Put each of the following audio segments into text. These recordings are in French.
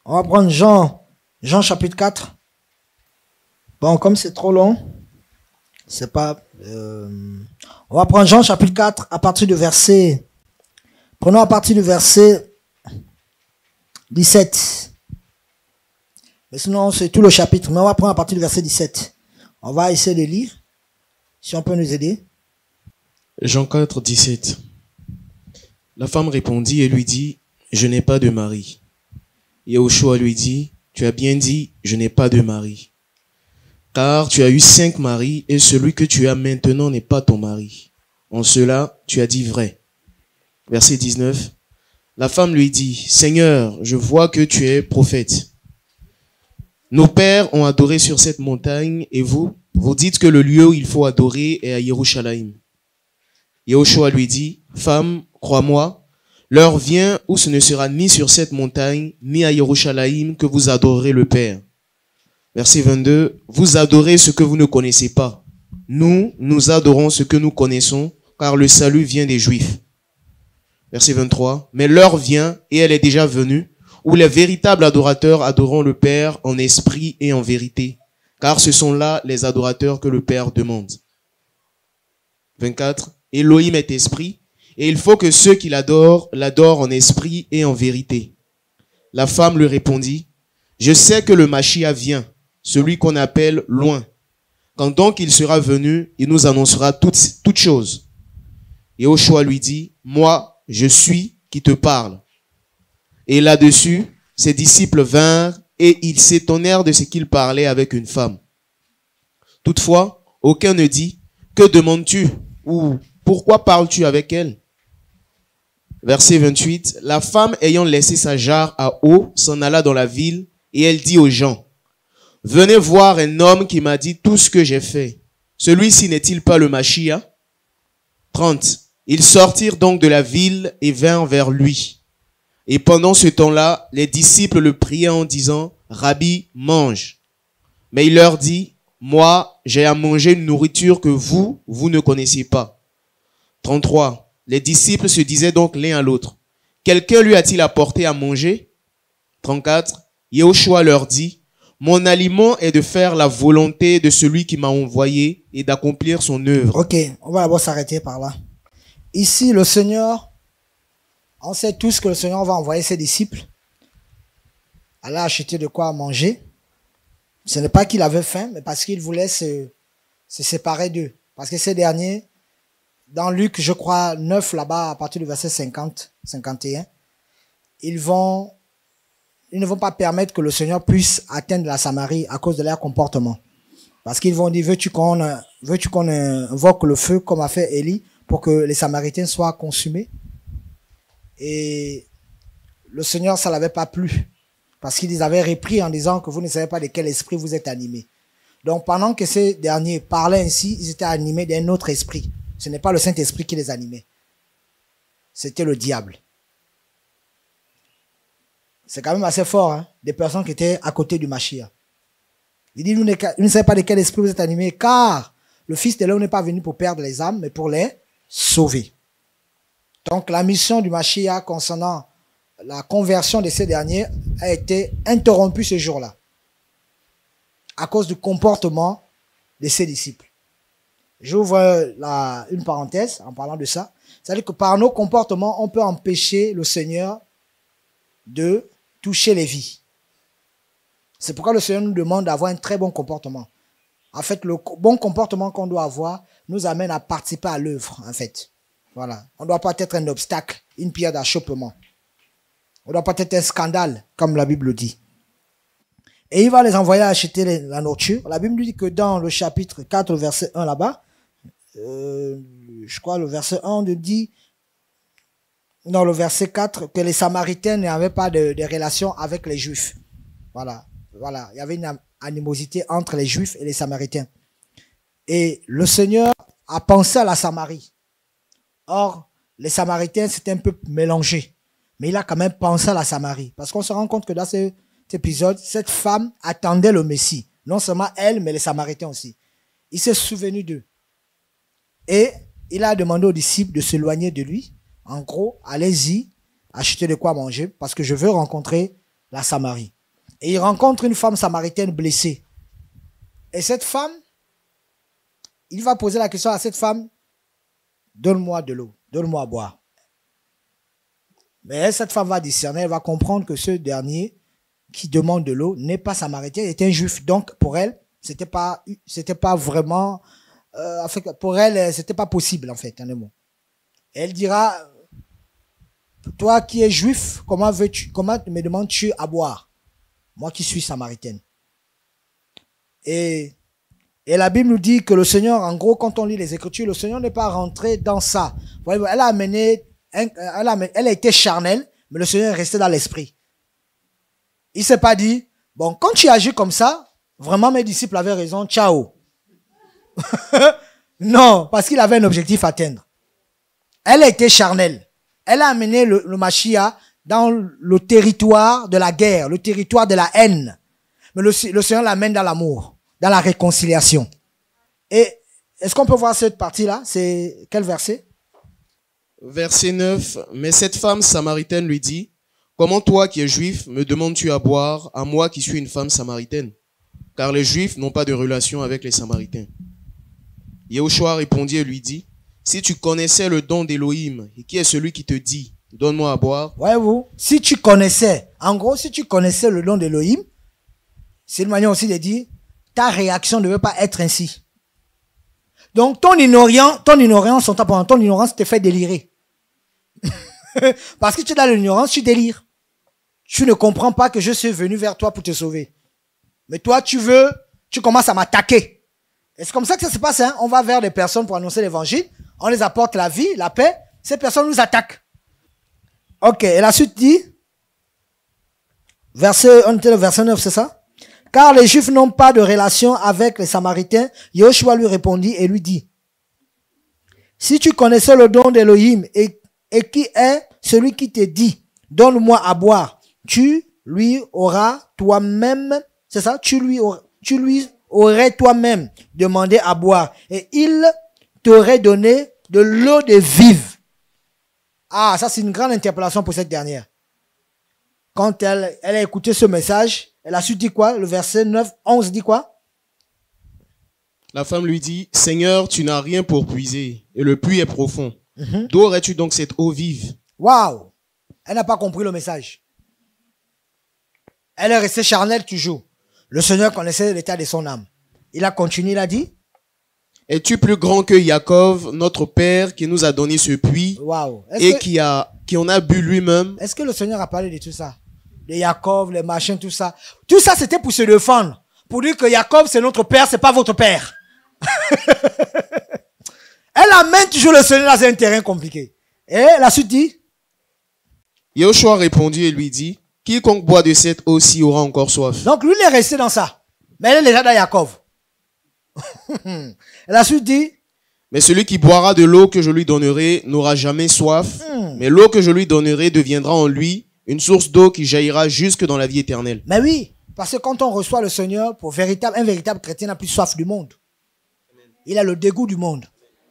On va prendre Jean chapitre 4. Bon, comme c'est trop long, c'est pas... on va prendre Jean chapitre 4 à partir du verset... Prenons à partir du verset 17. Mais sinon, c'est tout le chapitre. Mais on va prendre à partir du verset 17. On va essayer de lire. Si on peut nous aider. Jean 4, 17. La femme répondit et lui dit, « Je n'ai pas de mari. » Yahushua lui dit, « Tu as bien dit, je n'ai pas de mari. Car tu as eu 5 maris et celui que tu as maintenant n'est pas ton mari. En cela, tu as dit vrai. » Verset 19. La femme lui dit, « Seigneur, je vois que tu es prophète. Nos pères ont adoré sur cette montagne et vous dites que le lieu où il faut adorer est à Yerushalayim. » Yahushua lui dit, « Femme, crois-moi, l'heure vient où ce ne sera ni sur cette montagne, ni à Yerushalayim que vous adorerez le Père. » Verset 22, « Vous adorez ce que vous ne connaissez pas. Nous adorons ce que nous connaissons, car le salut vient des Juifs. » Verset 23, « Mais l'heure vient, et elle est déjà venue, où les véritables adorateurs adoreront le Père en esprit et en vérité, car ce sont là les adorateurs que le Père demande. » 24, « Elohim est esprit, et il faut que ceux qui l'adorent en esprit et en vérité. » La femme lui répondit, « Je sais que le Mashiach vient, celui qu'on appelle loin. Quand donc il sera venu, il nous annoncera toutes choses. » Et Yahushua lui dit, « Moi, je suis qui te parle. » Et là-dessus, ses disciples vinrent et ils s'étonnèrent de ce qu'il parlait avec une femme. Toutefois, aucun ne dit, « Que demandes-tu » ou « Pourquoi parles-tu avec elle ?» Verset 28, la femme ayant laissé sa jarre à eau s'en alla dans la ville et elle dit aux gens, « Venez voir un homme qui m'a dit tout ce que j'ai fait. Celui-ci n'est-il pas le Mashiach ?» 30. Ils sortirent donc de la ville et vinrent vers lui. Et pendant ce temps-là, les disciples le priaient en disant, « Rabbi, mange. » Mais il leur dit, « Moi, j'ai à manger une nourriture que vous ne connaissez pas. » 33. Les disciples se disaient donc l'un à l'autre, « Quelqu'un lui a-t-il apporté à manger ?» 34. Yahushua leur dit, « Mon aliment est de faire la volonté de celui qui m'a envoyé et d'accomplir son œuvre. » Ok, on va d'abord s'arrêter par là. Ici, le Seigneur, on sait tous que le Seigneur va envoyer ses disciples aller acheter de quoi manger. Ce n'est pas qu'il avait faim, mais parce qu'il voulait se séparer d'eux. Parce que ces derniers, dans Luc, je crois, 9, là-bas, à partir du verset 50, 51, ils ne vont pas permettre que le Seigneur puisse atteindre la Samarie à cause de leur comportement. Parce qu'ils vont dire, veux-tu qu'on invoque le feu comme a fait Élie pour que les Samaritains soient consumés? Et le Seigneur, ça ne l'avait pas plu. Parce qu'ils avaient repris en disant que vous ne savez pas de quel esprit vous êtes animés. Donc pendant que ces derniers parlaient ainsi, ils étaient animés d'un autre esprit. Ce n'est pas le Saint-Esprit qui les animait. C'était le diable. C'est quand même assez fort, hein, des personnes qui étaient à côté du Mashiach. Il dit, vous ne savez pas de quel esprit vous êtes animés, car le Fils de l'homme n'est pas venu pour perdre les âmes, mais pour les sauver. Donc la mission du Mashiach concernant la conversion de ces derniers a été interrompue ce jour-là, à cause du comportement de ses disciples. J'ouvre une parenthèse en parlant de ça. C'est-à-dire que par nos comportements, on peut empêcher le Seigneur de toucher les vies. C'est pourquoi le Seigneur nous demande d'avoir un très bon comportement. En fait, le bon comportement qu'on doit avoir nous amène à participer à l'œuvre, en fait. Voilà. On ne doit pas être un obstacle, une pierre d'achoppement. On ne doit pas être un scandale, comme la Bible dit. Et il va les envoyer acheter la nourriture. La Bible nous dit que dans le chapitre 4, le verset 1 là-bas, je crois le verset 1 nous dit, dans le verset 4, que les Samaritains n'avaient pas de relation avec les Juifs. Voilà. Voilà. Il y avait une animosité entre les Juifs et les Samaritains. Et le Seigneur a pensé à la Samarie. Or, les Samaritains, c'était un peu mélangé. Mais il a quand même pensé à la Samarie. Parce qu'on se rend compte que dans cet épisode, cette femme attendait le Messie. Non seulement elle, mais les Samaritains aussi. Il s'est souvenu d'eux. Et il a demandé aux disciples de s'éloigner de lui. En gros, allez-y, achetez de quoi manger, parce que je veux rencontrer la Samarie. Et il rencontre une femme samaritaine blessée. Et cette femme, il va poser la question à cette femme, donne-moi de l'eau, donne-moi à boire. Mais cette femme va discerner, elle va comprendre que ce dernier qui demande de l'eau n'est pas samaritain, il était un juif. Donc pour elle, c'était pas vraiment, pour elle, c'était pas possible en fait, en un mot. Elle dira, toi qui es juif, comment me demandes-tu à boire? Moi qui suis samaritaine. Et la Bible nous dit que le Seigneur, en gros, quand on lit les Écritures, le Seigneur n'est pas rentré dans ça. Elle a été charnelle, mais le Seigneur est resté dans l'esprit. Il s'est pas dit, bon, quand tu agis comme ça, vraiment mes disciples avaient raison, ciao. Non, parce qu'il avait un objectif à atteindre. Elle a été charnelle. Elle a amené le Mashiach dans le territoire de la guerre, le territoire de la haine. Mais le Seigneur l'amène dans l'amour, dans la réconciliation. Et est-ce qu'on peut voir cette partie-là? C'est quel verset? Verset 9. Mais cette femme samaritaine lui dit, comment toi qui es juif me demandes-tu à boire, à moi qui suis une femme samaritaine? Car les juifs n'ont pas de relation avec les samaritains. Yehoshua répondit et lui dit, si tu connaissais le don d'Élohim, et qui est celui qui te dit, donne-moi à boire. Voyez-vous, si tu connaissais, en gros, si tu connaissais le don d'Élohim, c'est une manière aussi de dire, ta réaction ne veut pas être ainsi. Donc, ton ignorance te fait délirer. Parce que tu es dans l'ignorance, tu délires. Tu ne comprends pas que je suis venu vers toi pour te sauver. Mais toi, tu commences à m'attaquer. Et c'est comme ça que ça se passe, hein. On va vers des personnes pour annoncer l'évangile. On les apporte la vie, la paix. Ces personnes nous attaquent. Ok, et la suite dit, on était le verset 9, c'est ça? Car les Juifs n'ont pas de relation avec les Samaritains. Yehoshua lui répondit et lui dit, si tu connaissais le don d'Élohim et qui est celui qui te dit, donne-moi à boire, tu lui auras toi-même, c'est ça? Tu lui aurais toi-même demandé à boire et il t'aurait donné de l'eau de vive. Ah, ça c'est une grande interpellation pour cette dernière. Quand elle a écouté ce message, elle a su dire quoi? Le verset 9, 11 dit quoi? La femme lui dit, Seigneur, tu n'as rien pour puiser, et le puits est profond. D'où aurais-tu donc cette eau vive? Waouh! Elle n'a pas compris le message. Elle est restée charnelle toujours. Le Seigneur connaissait l'état de son âme. Il a continué, il a dit, es-tu plus grand que Jacob, notre père, qui nous a donné ce puits, waouh! et qui en a bu lui-même? Est-ce que le Seigneur a parlé de tout ça? De Jacob, les machins, tout ça. Tout ça, c'était pour se défendre. Pour dire que Jacob, c'est notre père, c'est pas votre père. Elle amène toujours le Seigneur dans un terrain compliqué. Et la suite dit, Yehoshua répondit et lui dit, quiconque boit de cette eau-ci aura encore soif. donc lui, il est resté dans ça. Mais elle est déjà dans Jacob. Et la suite dit, mais celui qui boira de l'eau que je lui donnerai n'aura jamais soif, mais l'eau que je lui donnerai deviendra en lui une source d'eau qui jaillira jusque dans la vie éternelle. mais oui, parce que quand on reçoit le Seigneur, un véritable chrétien n'a plus soif du monde. Il a le dégoût du monde.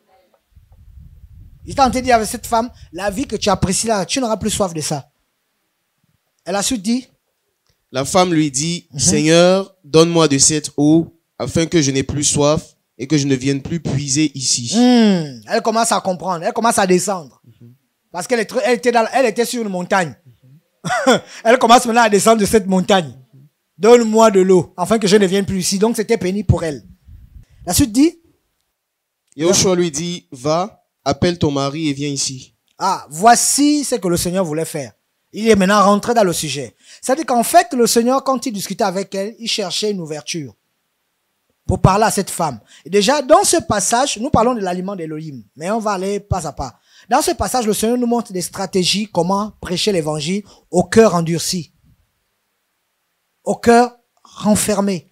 Il t'a dit avec cette femme, la vie que tu apprécies là, tu n'auras plus soif de ça. Elle a su dit, la femme lui dit, Seigneur, donne-moi de cette eau, afin que je n'ai plus soif et que je ne vienne plus puiser ici. Elle commence à comprendre, elle commence à descendre. Parce qu'elle était sur une montagne. Elle commence maintenant à descendre de cette montagne. Donne-moi de l'eau, afin que je ne vienne plus ici. Donc c'était pénible pour elle. La suite dit, Yehoshua lui dit, va, appelle ton mari et viens ici. ah, voici ce que le Seigneur voulait faire. Il est maintenant rentré dans le sujet. C'est-à-dire qu'en fait, le Seigneur, quand il discutait avec elle, il cherchait une ouverture pour parler à cette femme. Et déjà, dans ce passage, nous parlons de l'aliment d'Élohim, mais on va aller pas à pas. Dans ce passage, le Seigneur nous montre des stratégies, comment prêcher l'évangile au cœur endurci, au cœur renfermé.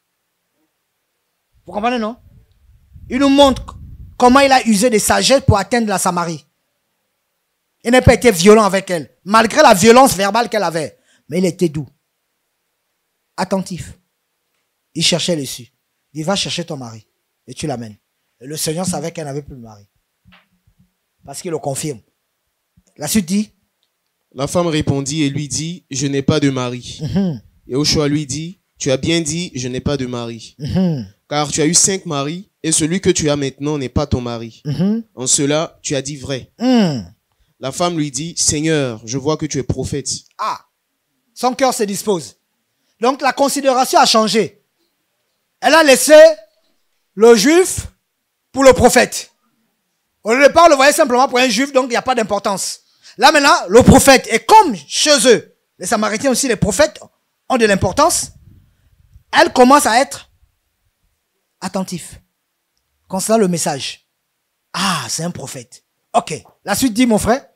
Vous comprenez, non? Il nous montre comment il a usé de sagesse pour atteindre la Samarie. Il n'a pas été violent avec elle, malgré la violence verbale qu'elle avait. Mais il était doux, attentif. Il cherchait l'issue. Il va chercher ton mari et tu l'amènes. Et le Seigneur savait qu'elle n'avait plus de mari. Parce qu'il le confirme. La suite dit, la femme répondit et lui dit, je n'ai pas de mari. Yahushua lui dit, tu as bien dit, je n'ai pas de mari. Car tu as eu 5 maris, et celui que tu as maintenant n'est pas ton mari. En cela, tu as dit vrai. La femme lui dit, Seigneur, je vois que tu es prophète. Ah, son cœur se dispose. Donc la considération a changé. Elle a laissé le juif pour le prophète. Au départ, on le voyait simplement pour un juif, donc il n'y a pas d'importance. Là maintenant, le prophète, et comme chez eux, les Samaritains aussi, les prophètes ont de l'importance, elle commence à être attentif. Concernant le message. Ah, c'est un prophète. Ok. La suite dit, mon frère.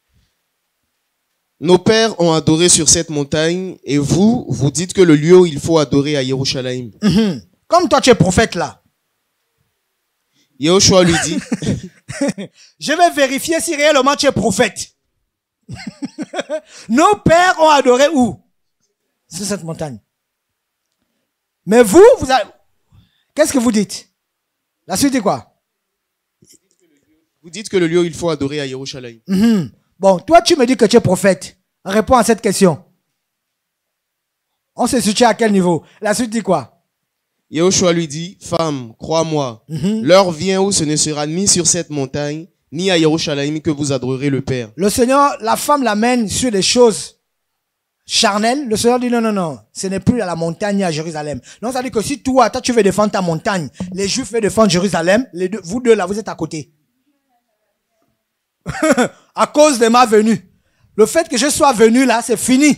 Nos pères ont adoré sur cette montagne, et vous, vous dites que le lieu où il faut adorer à Yerushalayim. Comme toi, tu es prophète là. Yahushua lui dit, je vais vérifier si réellement tu es prophète. Nos pères ont adoré où? Sur cette montagne. Mais vous qu'est-ce que vous dites? La suite est quoi? vous dites que le lieu où il faut adorer à Yerushalayim. Bon, toi tu me dis que tu es prophète. Réponds à cette question. On se situe à quel niveau? La suite dit quoi? Yahushua lui dit, femme, crois-moi, l'heure vient où ce ne sera ni sur cette montagne, ni à Yerushalayim que vous adorerez le Père. Le Seigneur, la femme l'amène sur des choses charnelles. Le Seigneur dit non, non, non, ce n'est plus à la montagne ni à Jérusalem. Donc ça dit que si toi tu veux défendre ta montagne, les Juifs veulent défendre Jérusalem, vous deux là, vous êtes à côté. À cause de ma venue. Le fait que je sois venu là, c'est fini.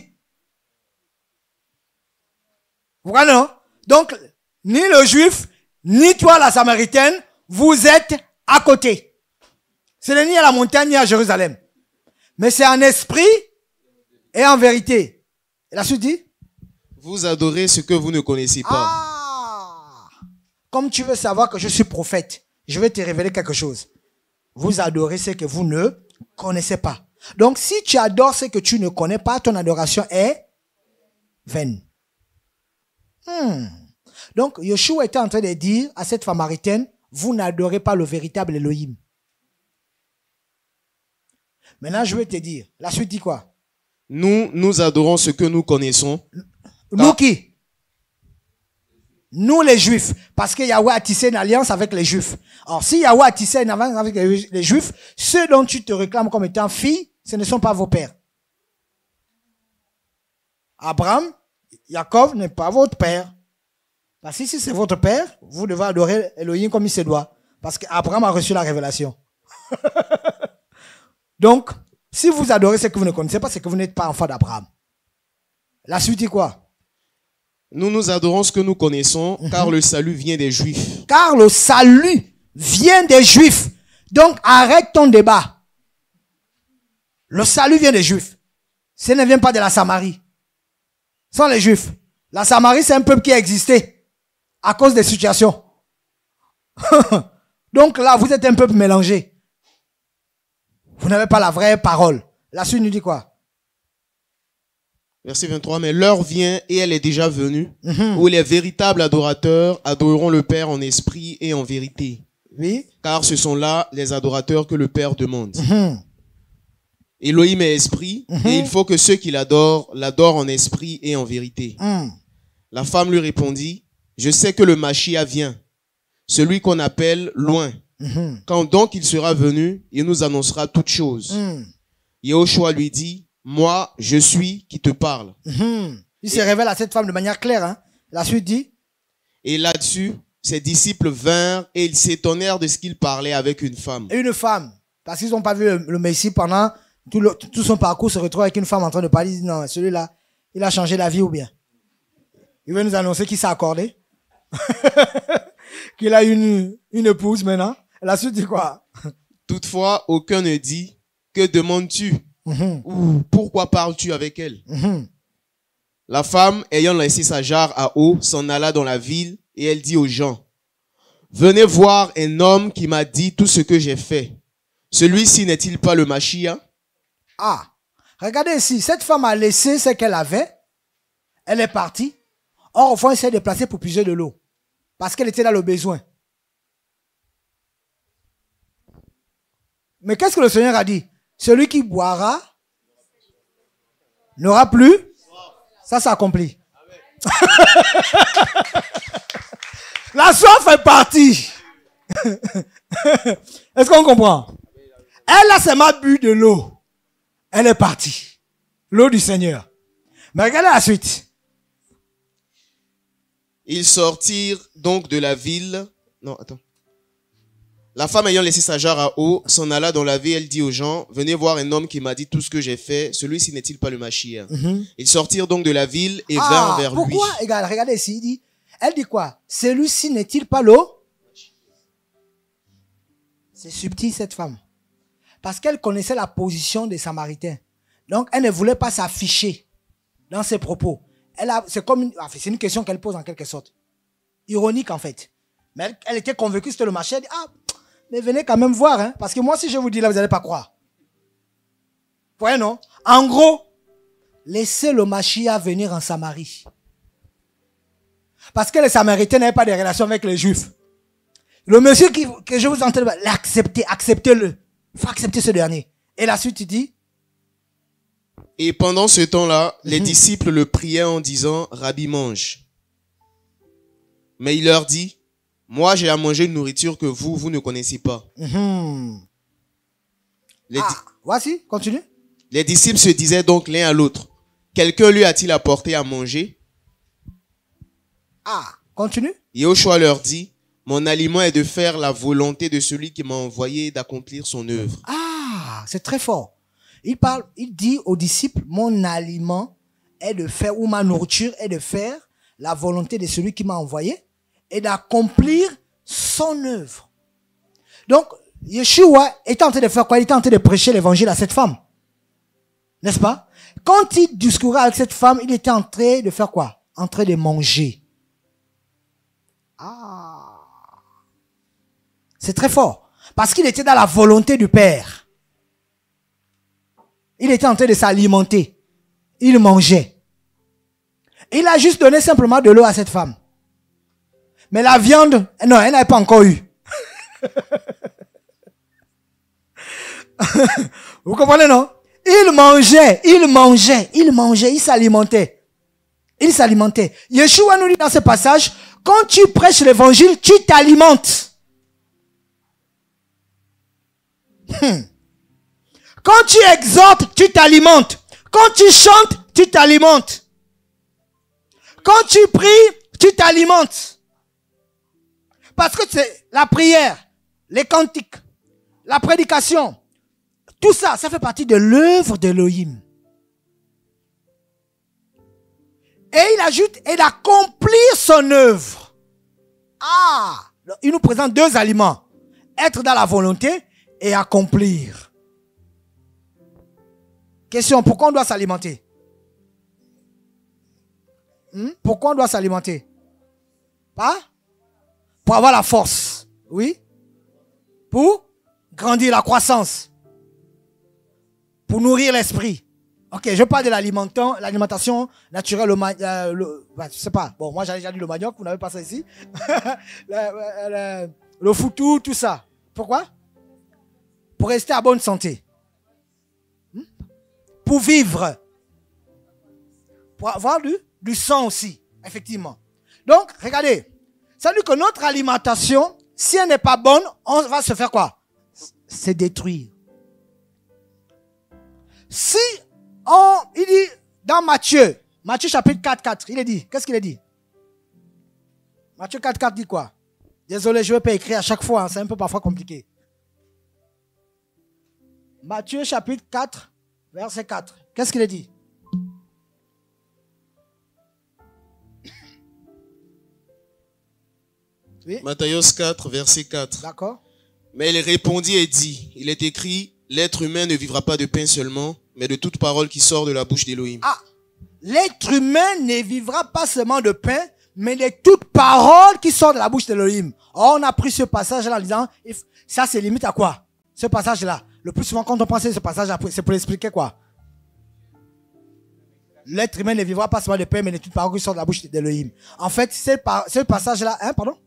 Voilà, non? Donc, ni le Juif, ni toi la Samaritaine, vous êtes à côté. Ce n'est ni à la montagne, ni à Jérusalem. Mais c'est en esprit et en vérité. Et la suite dit? Vous adorez ce que vous ne connaissez pas. Ah! Comme tu veux savoir que je suis prophète, je vais te révéler quelque chose. Vous adorez ce que vous ne connaissez pas. Donc, si tu adores ce que tu ne connais pas, ton adoration est vaine. Donc, Yeshua était en train de dire à cette Samaritaine, vous n'adorez pas le véritable Elohim. Maintenant, je vais te dire, la suite dit quoi? Nous adorons ce que nous connaissons. Nous qui? Nous les Juifs. Parce que Yahweh a tissé une alliance avec les Juifs. Alors, si Yahweh a tissé une alliance avec les Juifs, ceux dont tu te réclames comme étant fille, ce ne sont pas vos pères. Abraham, Jacob n'est pas votre père. Parce que si c'est votre père, vous devez adorer Elohim comme il se doit. Parce qu'Abraham a reçu la révélation. Donc, si vous adorez ce que vous ne connaissez pas, c'est que vous n'êtes pas enfant d'Abraham. La suite est quoi? Nous adorons ce que nous connaissons, car le salut vient des Juifs. Car le salut vient des Juifs. Donc, arrête ton débat. Le salut vient des Juifs. Ce ne vient pas de la Samarie. Ce sont les Juifs. La Samarie, c'est un peuple qui a existé à cause des situations. Donc là, vous êtes un peuple mélangé. Vous n'avez pas la vraie parole. La suite nous dit quoi? Verset 23, mais l'heure vient et elle est déjà venue, où les véritables adorateurs adoreront le Père en esprit et en vérité. Oui. Car ce sont là les adorateurs que le Père demande. Elohim est esprit, et il faut que ceux qui l'adorent en esprit et en vérité. La femme lui répondit, je sais que le Machia vient, celui qu'on appelle loin. Quand donc il sera venu, il nous annoncera toutes choses. Yahushua lui dit, moi, je suis qui te parle. Il se révèle à cette femme de manière claire. Hein? La suite dit. Et là-dessus, ses disciples vinrent et ils s'étonnèrent de ce qu'il parlait avec une femme. Et une femme. Parce qu'ils n'ont pas vu le Messie pendant tout son parcours, se retrouve avec une femme en train de parler. Ils disent, non, celui-là, il a changé la vie ou bien. Il veut nous annoncer qu'il s'est accordé. Qu'il a une épouse maintenant. La suite dit quoi? Toutefois, aucun ne dit, que demandes-tu? Ou pourquoi parles-tu avec elle? La femme, ayant laissé sa jarre à eau, s'en alla dans la ville et elle dit aux gens, venez voir un homme qui m'a dit tout ce que j'ai fait. Celui-ci n'est-il pas le Machia? Ah, regardez ici, cette femme a laissé ce qu'elle avait. Elle est partie. Or, au fond, elle s'est déplacée pour puiser de l'eau. Parce qu'elle était dans le besoin. Mais qu'est-ce que le Seigneur a dit? Celui qui boira n'aura plus. Ça s'accomplit. La soif est partie. Est-ce qu'on comprend? Elle a seulement bu de l'eau. Elle est partie. L'eau du Seigneur. Mais regardez la suite. Ils sortirent donc de la ville. Non, attends. La femme ayant laissé sa jarre à eau s'en alla dans la ville. Elle dit aux gens, venez voir un homme qui m'a dit tout ce que j'ai fait. Celui-ci n'est-il pas le Mashiach? Ils sortirent donc de la ville et vinrent vers lui. Pourquoi? Regardez ici. Elle dit quoi? Celui-ci n'est-il pas l'eau? C'est subtil cette femme. Parce qu'elle connaissait la position des Samaritains. Donc elle ne voulait pas s'afficher dans ses propos. C'est une question qu'elle pose en quelque sorte. Ironique en fait. Mais elle était convaincue que c'était le Mashiach. Elle dit, mais venez quand même voir. Hein, parce que moi si je vous dis là, vous n'allez pas croire. Vous voyez non? En gros, laissez le Mashiach venir en Samarie. Parce que les Samaritains n'avaient pas de relation avec les Juifs. Le monsieur que je vous entends, l'accepter, acceptez-le. Il faut accepter ce dernier. Et la suite, il dit. Et pendant ce temps-là, les disciples le priaient en disant, Rabbi, mange. Mais il leur dit, moi j'ai à manger une nourriture que vous ne connaissez pas. Voici, continue. Les disciples se disaient donc l'un à l'autre, quelqu'un lui a-t-il apporté à manger? Continue. Yahushua leur dit, mon aliment est de faire la volonté de celui qui m'a envoyé et d'accomplir son œuvre. C'est très fort. Il dit aux disciples, mon aliment est de faire, ou ma nourriture est de faire la volonté de celui qui m'a envoyé et d'accomplir son œuvre. Donc, Yeshua était en train de faire quoi? Il était en train de prêcher l'évangile à cette femme. N'est-ce pas? Quand il discourait avec cette femme, il était en train de faire quoi? En train de manger. C'est très fort. Parce qu'il était dans la volonté du Père. Il était en train de s'alimenter. Il mangeait. Il a juste donné simplement de l'eau à cette femme. Mais la viande, non, elle n'avait pas encore eu. Vous comprenez, non? Il mangeait, il s'alimentait. Il s'alimentait. Yeshua nous dit dans ce passage, quand tu prêches l'évangile, tu t'alimentes. Quand tu exhortes, tu t'alimentes. Quand tu chantes, tu t'alimentes. Quand tu pries, tu t'alimentes. Parce que c'est la prière, les cantiques, la prédication, tout ça, ça fait partie de l'œuvre d'Elohim. Et il ajoute, et d'accomplir son œuvre. Il nous présente deux aliments. Être dans la volonté et accomplir. Question, pourquoi on doit s'alimenter? Pourquoi on doit s'alimenter? Pour avoir la force. Oui. Pour grandir la croissance. Pour nourrir l'esprit. Ok, je parle de l'alimentation naturelle, je sais pas. Bon, moi j'avais déjà dit le manioc, vous n'avez pas ça ici. le foutou, tout ça. Pourquoi? Pour rester à bonne santé. Pour vivre. Pour avoir du sang aussi, effectivement. Donc, regardez. Ça veut dire que notre alimentation, si elle n'est pas bonne, on va se faire quoi? Se détruire. Si il dit dans Matthieu chapitre 4, il est dit, qu'est-ce qu'il a dit? Matthieu 4 dit quoi? Désolé, je ne vais pas écrire à chaque fois, hein, c'est un peu parfois compliqué. Matthieu chapitre 4, verset 4. Qu'est-ce qu'il a dit? Oui. Matthieu 4, verset 4. D'accord. Mais il répondit et dit, il est écrit, l'être humain ne vivra pas de pain seulement, mais de toute parole qui sort de la bouche d'Élohim. L'être humain ne vivra pas seulement de pain, mais de toute parole qui sort de la bouche d'Élohim. On a pris ce passage-là en disant, ça c'est limite à quoi? Ce passage-là. Le plus souvent, quand on pense à ce passage-là, c'est pour expliquer quoi? L'être humain ne vivra pas seulement de pain, mais de toute parole qui sort de la bouche d'Élohim. En fait, ce passage-là, pardon?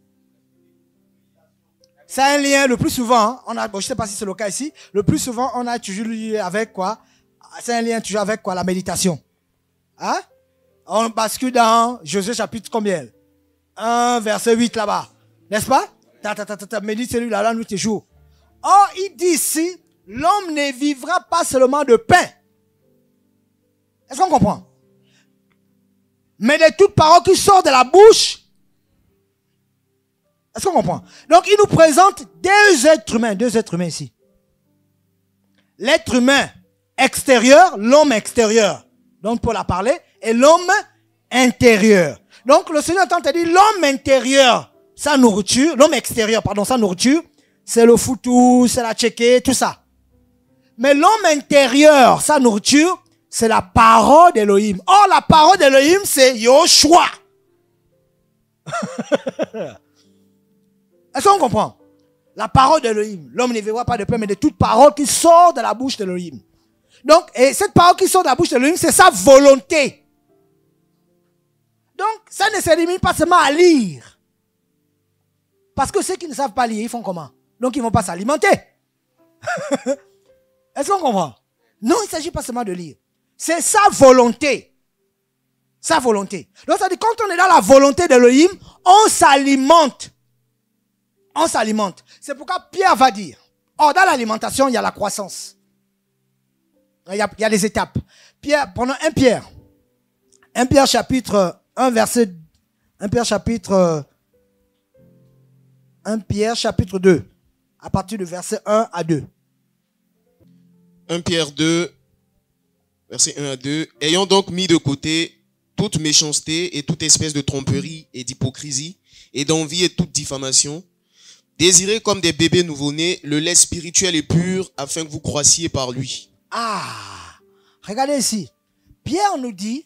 C'est un lien, le plus souvent, je ne sais pas si c'est le cas ici, le plus souvent, on a toujours lié avec quoi? C'est un lien toujours avec quoi? La méditation. On bascule dans Josué chapitre combien? 1, verset 8 là-bas. N'est-ce pas? Médite celui-là, là, nous toujours. Or, il dit ici, l'homme ne vivra pas seulement de pain. Est-ce qu'on comprend? Mais de toute parole qui sort de la bouche. Est-ce qu'on comprend? Donc, il nous présente deux êtres humains ici. L'être humain extérieur, l'homme extérieur, dont Paul a parlé, et l'homme intérieur. Donc, le Seigneur entend te dire, l'homme intérieur, sa nourriture, l'homme extérieur, pardon, sa nourriture, c'est le foutou, c'est la tchéké, tout ça. Mais l'homme intérieur, sa nourriture, c'est la parole d'Elohim. Or, la parole d'Elohim, c'est Yoshua. Est-ce qu'on comprend? La parole d'Elohim. L'homme ne vivra pas de pain, mais de toute parole qui sort de la bouche d'Elohim. Donc, et cette parole qui sort de la bouche d'Elohim, c'est sa volonté. Donc, ça ne se limite pas seulement à lire. Parce que ceux qui ne savent pas lire, ils font comment? Donc, ils ne vont pas s'alimenter. Est-ce qu'on comprend? Non, il ne s'agit pas seulement de lire. C'est sa volonté. Sa volonté. Donc, ça dit, quand on est dans la volonté d'Elohim, on s'alimente. On s'alimente. C'est pourquoi Pierre va dire, dans l'alimentation, il y a la croissance. Il y a des étapes. Pierre, prenons 1 Pierre. 1 Pierre chapitre 1 verset, 1 Pierre chapitre 2. À partir du verset 1 à 2. 1 Pierre 2, verset 1 à 2. Ayant donc mis de côté toute méchanceté et toute espèce de tromperie et d'hypocrisie et d'envie et toute diffamation, désirez comme des bébés nouveau-nés le lait spirituel et pur afin que vous croissiez par lui. Ah, regardez ici. Pierre nous dit,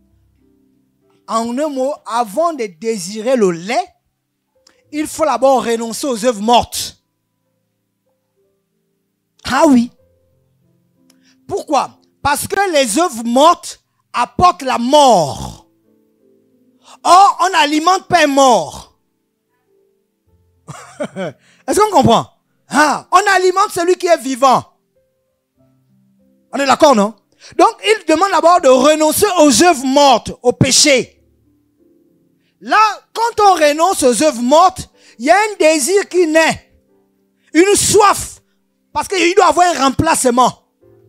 en un mot, avant de désirer le lait, il faut d'abord renoncer aux œuvres mortes. Ah oui. Pourquoi? Parce que les œuvres mortes apportent la mort. Or, on n'alimente pas un mort. Est-ce qu'on comprend? On alimente celui qui est vivant. On est d'accord, non? Donc, il demande d'abord de renoncer aux œuvres mortes, au péché. Là, quand on renonce aux œuvres mortes, il y a un désir qui naît. Une soif. Parce qu'il doit avoir un remplacement.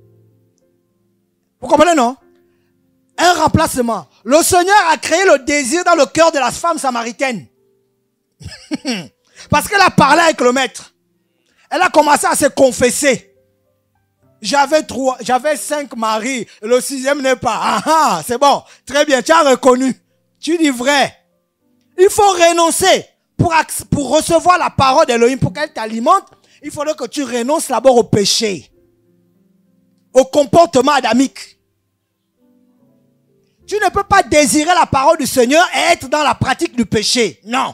Vous comprenez, non? Un remplacement. Le Seigneur a créé le désir dans le cœur de la femme samaritaine. Parce qu'elle a parlé avec le maître. Elle a commencé à se confesser. J'avais 5 maris. Le 6e n'est pas. Ah, c'est bon. Très bien. Tu as reconnu. Tu dis vrai. Il faut renoncer. Pour recevoir la parole d'Elohim, pour qu'elle t'alimente, il faudrait que tu renonces d'abord au péché. Au comportement adamique. Tu ne peux pas désirer la parole du Seigneur et être dans la pratique du péché. Non.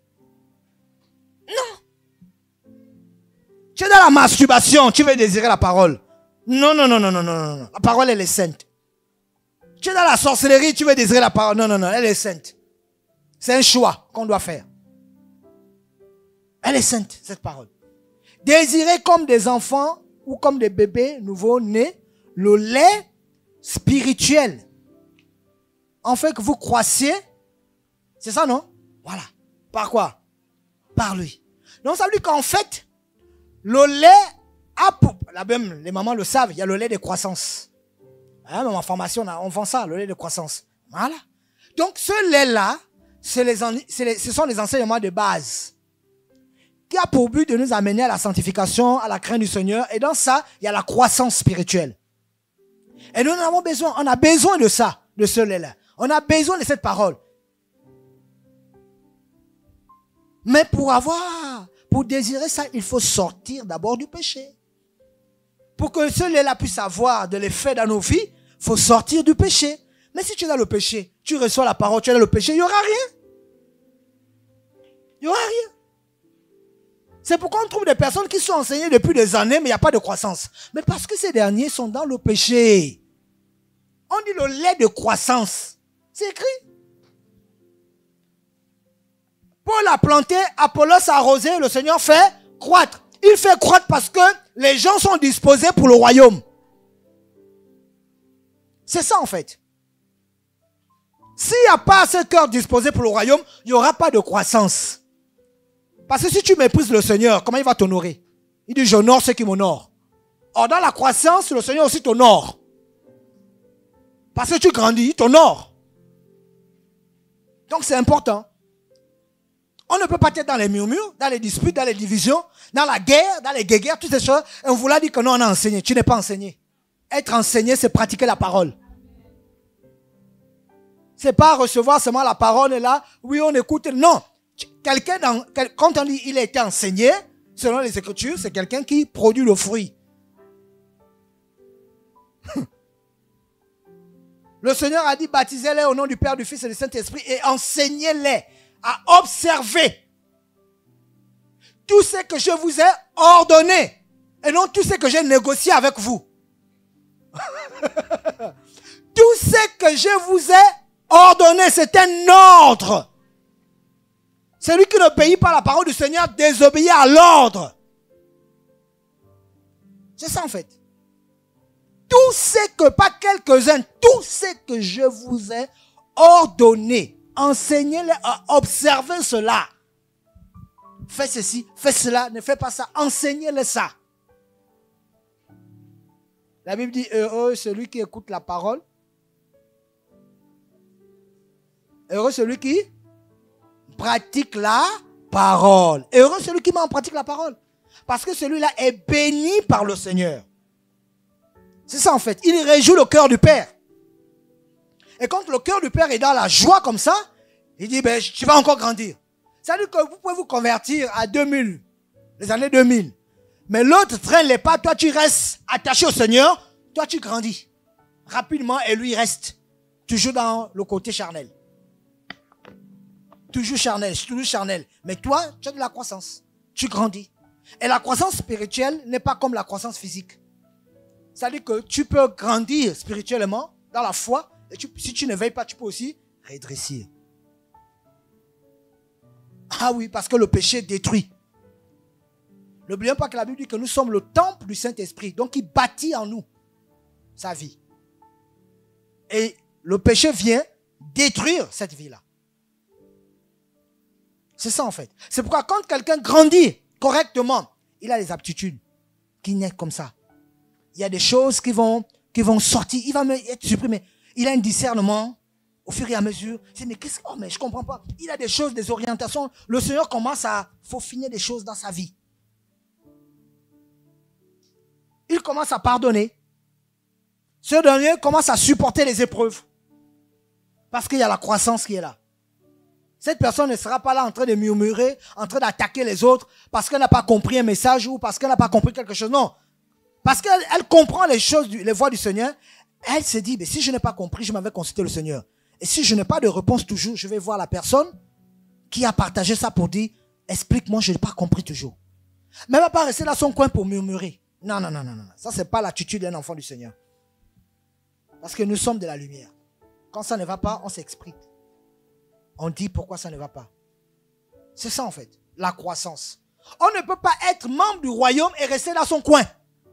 Non. Tu es dans la masturbation, tu veux désirer la parole. Non. La parole, elle est sainte. Tu es dans la sorcellerie, tu veux désirer la parole. Non, elle est sainte. C'est un choix qu'on doit faire. Elle est sainte, cette parole. Désirer comme des enfants ou comme des bébés nouveau-nés le lait spirituel. En fait que vous croissiez. C'est ça, non? Voilà. Par quoi? Par lui. Donc ça veut dire qu'en fait, le lait a pour... Même les mamans le savent, il y a le lait de croissance. Même en formation, on vend ça, le lait de croissance. Voilà. Donc ce lait-là, ce sont les enseignements de base qui a pour but de nous amener à la sanctification, à la crainte du Seigneur. Et dans ça, il y a la croissance spirituelle. Et nous en avons besoin. On a besoin de ça, de ce lait-là. On a besoin de cette parole. Mais pour désirer ça, il faut sortir d'abord du péché. Pour que ce lait-là puisse avoir de l'effet dans nos vies, il faut sortir du péché. Mais si tu es dans le péché, tu reçois la parole, tu es dans le péché, il n'y aura rien. Il n'y aura rien. C'est pourquoi on trouve des personnes qui sont enseignées depuis des années, mais il n'y a pas de croissance. Mais parce que ces derniers sont dans le péché. On dit le lait de croissance. C'est écrit. Paul a planté, Apollos a arrosé, le Seigneur fait croître. Il fait croître parce que les gens sont disposés pour le royaume. C'est ça en fait. S'il n'y a pas ce cœur disposé pour le royaume, il n'y aura pas de croissance. Parce que si tu méprises le Seigneur, comment il va t'honorer? Il dit, j'honore ceux qui m'honorent. Or, dans la croissance, le Seigneur aussi t'honore. Parce que tu grandis, il t'honore. Donc c'est important. On ne peut pas être dans les murmures, dans les disputes, dans les divisions, dans la guerre, dans les guéguerres, toutes ces choses. Et on vous l'a dit que non, on a enseigné. Tu n'es pas enseigné. Être enseigné, c'est pratiquer la parole. C'est pas recevoir seulement la parole et là, oui, on écoute. Non. Quand on dit il a été enseigné, selon les Écritures, c'est quelqu'un qui produit le fruit. Le Seigneur a dit, baptisez-les au nom du Père, du Fils et du Saint-Esprit et enseignez-les à observer tout ce que je vous ai ordonné et non tout ce que j'ai négocié avec vous. Tout ce que je vous ai ordonné, c'est un ordre. Celui qui n'obéit pas à la parole du Seigneur désobéit à l'ordre. C'est ça en fait. Tout ce que, pas quelques-uns, tout ce que je vous ai ordonné, enseignez-les à observer cela. Fais ceci, fais cela, ne fais pas ça, enseignez-les ça. La Bible dit, heureux celui qui écoute la parole. Heureux celui qui pratique la parole. Heureux celui qui met en pratique la parole. Parce que celui-là est béni par le Seigneur. C'est ça en fait. Il réjouit le cœur du Père. Et quand le cœur du Père est dans la joie comme ça, il dit, ben, tu vas encore grandir. C'est-à-dire que vous pouvez vous convertir à 2000, les années 2000. Mais l'autre traîne les pas, toi tu restes attaché au Seigneur, toi tu grandis rapidement et lui reste toujours dans le côté charnel. Toujours charnel. Mais toi, tu as de la croissance. Tu grandis. Et la croissance spirituelle n'est pas comme la croissance physique. C'est-à-dire que tu peux grandir spirituellement dans la foi. Et si tu ne veilles pas, tu peux aussi rétrécir. Ah oui, parce que le péché détruit. N'oublions pas que la Bible dit que nous sommes le temple du Saint-Esprit. Donc il bâtit en nous sa vie. Et le péché vient détruire cette vie-là. C'est ça en fait. C'est pourquoi quand quelqu'un grandit correctement, il a des aptitudes qui naissent comme ça. Il y a des choses qui vont sortir. Il va être supprimé. Il a un discernement au fur et à mesure. Mais qu'est-ce que... Oh, mais je comprends pas. Il a des choses, des orientations. Le Seigneur commence à faufiner des choses dans sa vie. Il commence à pardonner. Ce dernier commence à supporter les épreuves. Parce qu'il y a la croissance qui est là. Cette personne ne sera pas là en train de murmurer, en train d'attaquer les autres parce qu'elle n'a pas compris un message ou parce qu'elle n'a pas compris quelque chose. Non. Parce qu'elle comprend les choses, les voies du Seigneur. Elle se dit, mais si je n'ai pas compris, je m'en vais consulter le Seigneur. Et si je n'ai pas de réponse toujours, je vais voir la personne qui a partagé ça pour dire, explique-moi, je n'ai pas compris toujours. Mais elle ne va pas rester dans son coin pour murmurer. Non. Ça, ce n'est pas l'attitude d'un enfant du Seigneur. Parce que nous sommes de la lumière. Quand ça ne va pas, on s'explique. On dit pourquoi ça ne va pas. C'est ça en fait, la croissance. On ne peut pas être membre du royaume et rester dans son coin.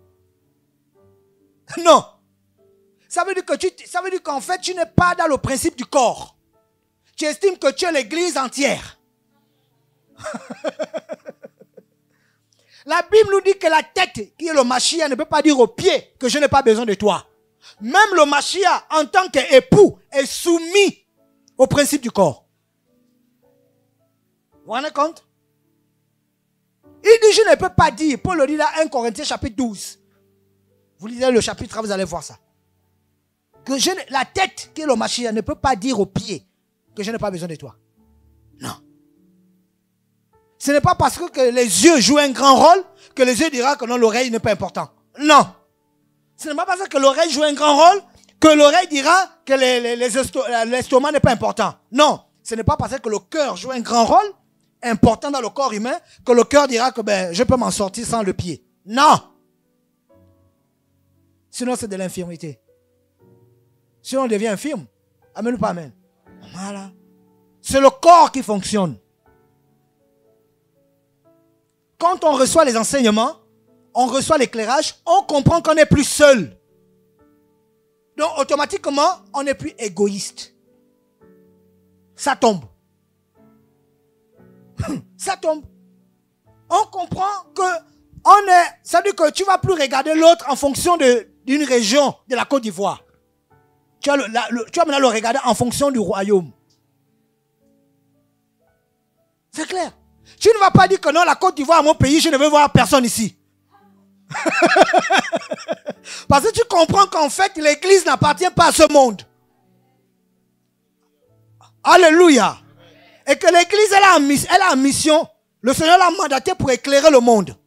Non. Ça veut dire qu'en fait, tu n'es pas dans le principe du corps. Tu estimes que tu es l'église entière. La Bible nous dit que la tête, qui est le Mashiach, ne peut pas dire au pied que je n'ai pas besoin de toi. Même le Mashiach, en tant qu'époux, est soumis au principe du corps. Vous vous rendez compte? Il dit, je ne peux pas dire, Paul le dit dans 1 Corinthiens chapitre 12. Vous lisez le chapitre, vous allez voir ça. Que la tête, qui est le Mashiach, ne peut pas dire au pied que je n'ai pas besoin de toi. Non. Ce n'est pas parce que les yeux jouent un grand rôle que les yeux diront que non, l'oreille n'est pas important. Non. Ce n'est pas parce que l'oreille joue un grand rôle que l'oreille dira que l'estomac n'est pas important. Non. Ce n'est pas parce que le cœur joue un grand rôle important dans le corps humain que le cœur dira que je peux m'en sortir sans le pied. Non. Sinon, c'est de l'infirmité. Sinon, on devient infirme. Amen ou pas amen? Voilà. C'est le corps qui fonctionne. Quand on reçoit les enseignements, on reçoit l'éclairage, on comprend qu'on n'est plus seul. Donc, automatiquement, on n'est plus égoïste. ça tombe. Ça tombe. On comprend que ça veut dire que tu ne vas plus regarder l'autre en fonction d'une région de la Côte d'Ivoire. Tu vas maintenant le regarder en fonction du royaume. C'est clair. Tu ne vas pas dire que non, la Côte d'Ivoire, mon pays, je ne veux voir personne ici. Parce que tu comprends qu'en fait, l'église n'appartient pas à ce monde. Alléluia. Et que l'église, elle a une mission. Le Seigneur l'a mandaté pour éclairer le monde.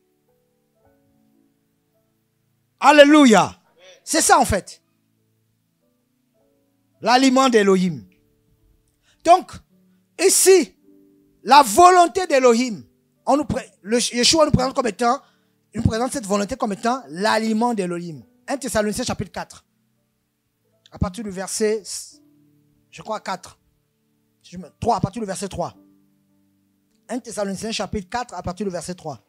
Alléluia. C'est ça en fait. L'aliment d'Élohim. Donc, ici, la volonté d'Élohim, Yeshua nous présente comme étant, il nous présente cette volonté comme étant l'aliment d'Élohim. 1 Thessaloniciens chapitre 4. À partir du verset, je crois 4. 3, à partir du verset 3. 1 Thessaloniciens chapitre 4, à partir du verset 3.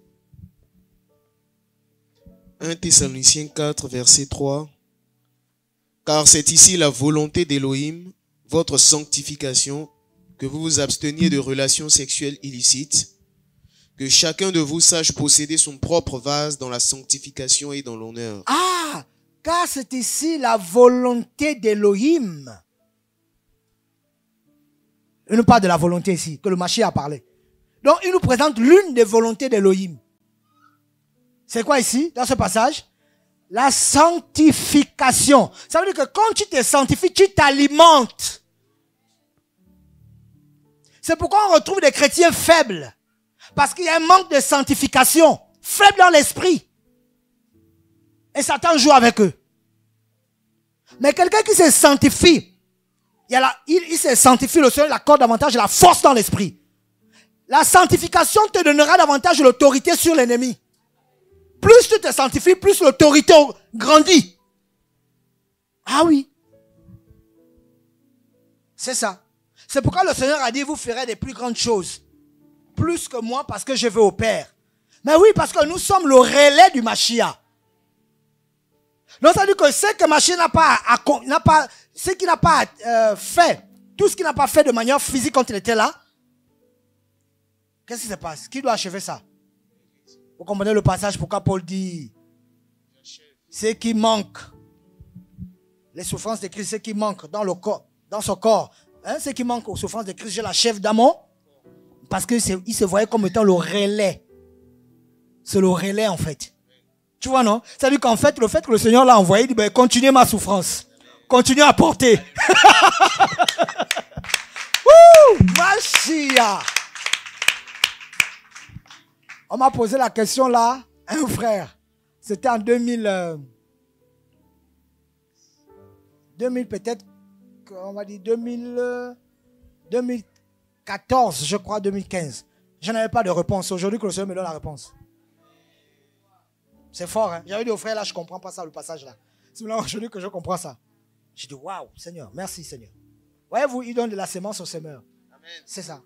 1 Thessaloniciens 4, verset 3. Car c'est ici la volonté d'Élohim, votre sanctification, que vous vous absteniez de relations sexuelles illicites, que chacun de vous sache posséder son propre vase dans la sanctification et dans l'honneur. Ah, car c'est ici la volonté d'Élohim. Il nous parle de la volonté ici, que le Mashiach a parlé. Donc, il nous présente l'une des volontés d'Élohim. C'est quoi ici, dans ce passage? La sanctification. Ça veut dire que quand tu te sanctifies, tu t'alimentes. C'est pourquoi on retrouve des chrétiens faibles. Parce qu'il y a un manque de sanctification. Faibles dans l'esprit. Et Satan joue avec eux. Mais quelqu'un qui se sanctifie, il se sanctifie, le Seigneur l'accorde davantage de la force dans l'esprit. La sanctification te donnera davantage de l'autorité sur l'ennemi. Plus tu te sanctifies, plus l'autorité grandit. Ah oui. C'est ça. C'est pourquoi le Seigneur a dit, vous ferez des plus grandes choses. Plus que moi, parce que je vais au Père. Mais oui, parce que nous sommes le relais du Mashiach. Donc ça veut dire que ce que Mashiach ce qu'il n'a pas fait, tout ce qu'il n'a pas fait de manière physique quand il était là, qu'est-ce qui se passe? Qui doit achever ça? Vous comprenez le passage pourquoi Paul dit ce qui manque, les souffrances de Christ, ce qui manque dans le corps, dans son corps, hein, ce qui manque aux souffrances de Christ, je l'achève dans mon, parce qu'il se voyait comme étant le relais. C'est le relais en fait. Tu vois non? Ça veut dire qu'en fait, le fait que le Seigneur l'a envoyé, il dit ben, continuez ma souffrance, continuez à porter. Ouh, Mashiach. On m'a posé la question là, un frère. C'était en 2000 peut-être, on va dire 2014, je crois, 2015. Je n'avais pas de réponse. Aujourd'hui que le Seigneur me donne la réponse. C'est fort, hein. J'avais dit au frère là, je ne comprends pas ça, le passage là. C'est maintenant aujourd'hui que je comprends ça. J'ai dit, waouh, Seigneur, merci Seigneur. Voyez-vous, il donne de la sémence au semeur. C'est ça.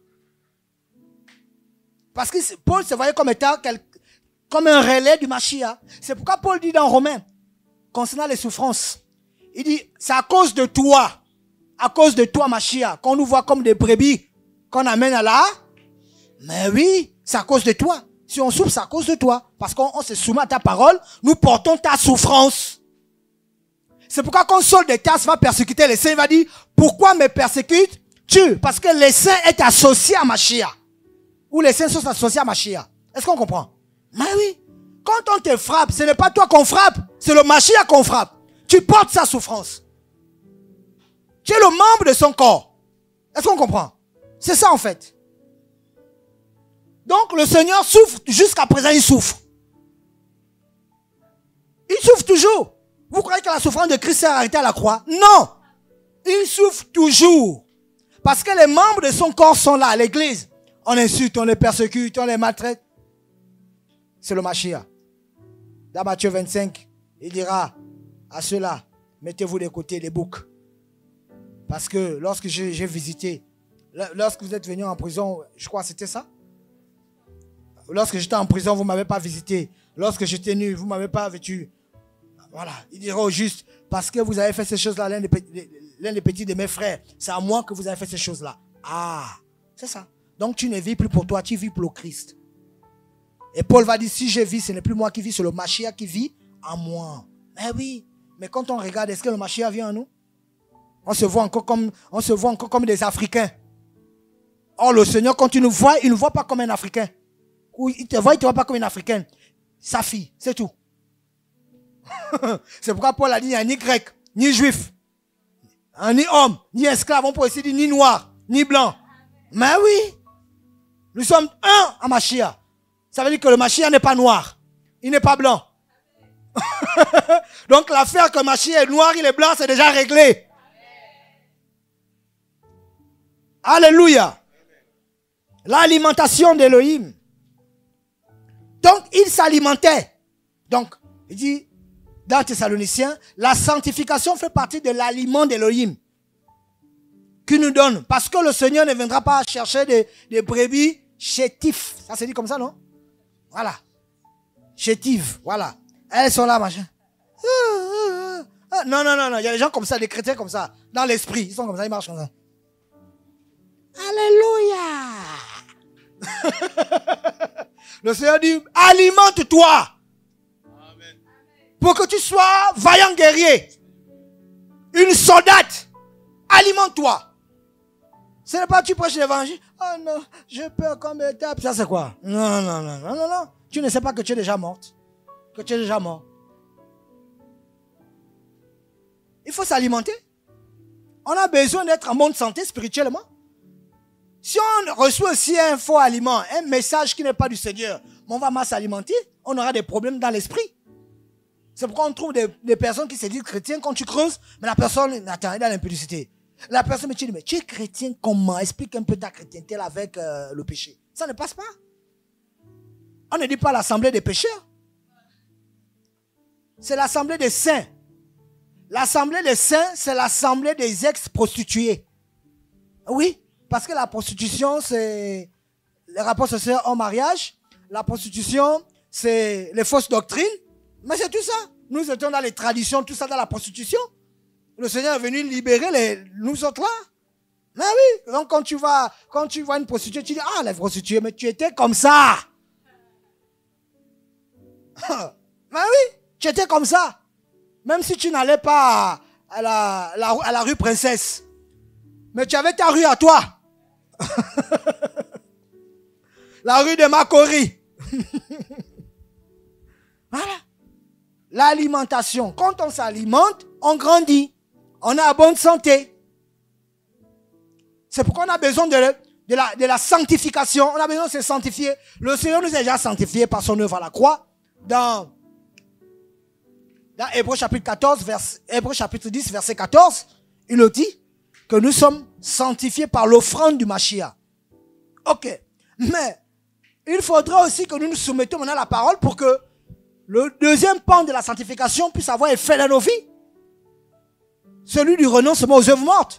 Parce que Paul se voyait comme étant comme un relais du Mashiach. C'est pourquoi Paul dit dans Romains, concernant les souffrances, il dit, c'est à cause de toi, Mashiach, qu'on nous voit comme des brebis, qu'on amène à la... Mais oui, c'est à cause de toi. Si on souffre, c'est à cause de toi. Parce qu'on se soumet à ta parole, nous portons ta souffrance. C'est pourquoi quand Saul de Tarse va persécuter les saints, il va dire, pourquoi me persécutes-tu? Parce que les saints est associé à Mashiach. Ou les saints sont associés à Mashiach. Est-ce qu'on comprend? Mais oui. Quand on te frappe, ce n'est pas toi qu'on frappe, c'est le Mashiach qu'on frappe. Tu portes sa souffrance. Tu es le membre de son corps. Est-ce qu'on comprend? C'est ça en fait. Donc le Seigneur souffre, jusqu'à présent il souffre. Il souffre toujours. Vous croyez que la souffrance de Christ s'est arrêtée à la croix? Non. Il souffre toujours. Parce que les membres de son corps sont là, à l'église. On insulte, on les persécute, on les maltraite. C'est le Mashiach. Dans Matthieu 25, il dira à ceux-là, mettez-vous de côté les boucs. Parce que lorsque j'ai visité, lorsque vous êtes venu en prison, je crois que c'était ça. Lorsque j'étais en prison, vous ne m'avez pas visité. Lorsque j'étais nu, vous ne m'avez pas vêtu. Voilà. Il dira au juste, parce que vous avez fait ces choses-là, l'un des petits de mes frères, c'est à moi que vous avez fait ces choses-là. Ah, c'est ça. Donc tu ne vis plus pour toi, tu vis pour le Christ. Et Paul va dire, si je vis, ce n'est plus moi qui vis, c'est le Mashiach qui vit en moi. Mais oui, mais quand on regarde, est-ce que le Mashiach vit en nous? On se voit encore comme des Africains. Or, le Seigneur, quand il nous voit, il ne nous voit pas comme un Africain. Ou il te voit pas comme une Africaine. Sa fille, c'est tout. C'est pourquoi Paul a dit, il n'y a ni grec, ni juif, ni homme, ni esclave, on peut aussi dire ni noir, ni blanc. Mais oui, nous sommes un en Mashiach. Ça veut dire que le Mashiach n'est pas noir, il n'est pas blanc. Donc l'affaire que le Mashiach est noir, il est blanc, c'est déjà réglé. Alléluia. L'alimentation d'Élohim. Donc il s'alimentait. Donc il dit dans Thessaloniciens, la sanctification fait partie de l'aliment d'Élohim qui nous donne. Parce que le Seigneur ne viendra pas chercher des brebis chétifs. Ça se dit comme ça, non? Voilà. Chétives, voilà. Elles sont là, machin. Non. Il y a des gens comme ça, des chrétiens comme ça. Dans l'esprit, ils sont comme ça, ils marchent comme ça. Alléluia. Le Seigneur dit, alimente-toi. Pour que tu sois vaillant guerrier. Une soldate. Alimente-toi. Ce n'est pas tu prêches l'évangile. Oh non, je peur qu'on me tape. Ça c'est quoi? Non. Tu ne sais pas que tu es déjà morte. Que tu es déjà mort. Il faut s'alimenter. On a besoin d'être en bonne santé spirituellement. Si on reçoit aussi un faux aliment, un message qui n'est pas du Seigneur, mais on va mal s'alimenter, on aura des problèmes dans l'esprit. C'est pourquoi on trouve des personnes qui se disent chrétiens. Quand tu creuses, mais la personne, attends, elle a l'impudicité. La personne me dit, mais tu es chrétien comment? Explique un peu ta chrétienté avec le péché. Ça ne passe pas. On ne dit pas l'assemblée des pécheurs. C'est l'assemblée des saints. L'assemblée des saints, c'est l'assemblée des ex-prostituées. Oui, parce que la prostitution, c'est les rapports sociaux en mariage. La prostitution, c'est les fausses doctrines. Mais c'est tout ça. Nous étions dans les traditions, tout ça dans la prostitution. Le Seigneur est venu libérer nous autres là. Mais oui. Donc quand tu vois une prostituée, tu dis, ah, la prostituée, mais tu étais comme ça. Mais oui, tu étais comme ça. Même si tu n'allais pas à la rue Princesse. Mais tu avais ta rue à toi. La rue de Macori. Voilà. L'alimentation. Quand on s'alimente, on grandit. On a bonne santé. C'est pourquoi on a besoin de la sanctification. On a besoin de se sanctifier. Le Seigneur nous a déjà sanctifiés par son œuvre à la croix. Dans Hébreux chapitre 10, verset 14, il nous dit que nous sommes sanctifiés par l'offrande du Mashiach. Ok. Mais il faudra aussi que nous nous soumettons maintenant à la parole pour que le deuxième pan de la sanctification puisse avoir effet dans nos vies. Celui du renoncement aux œuvres mortes.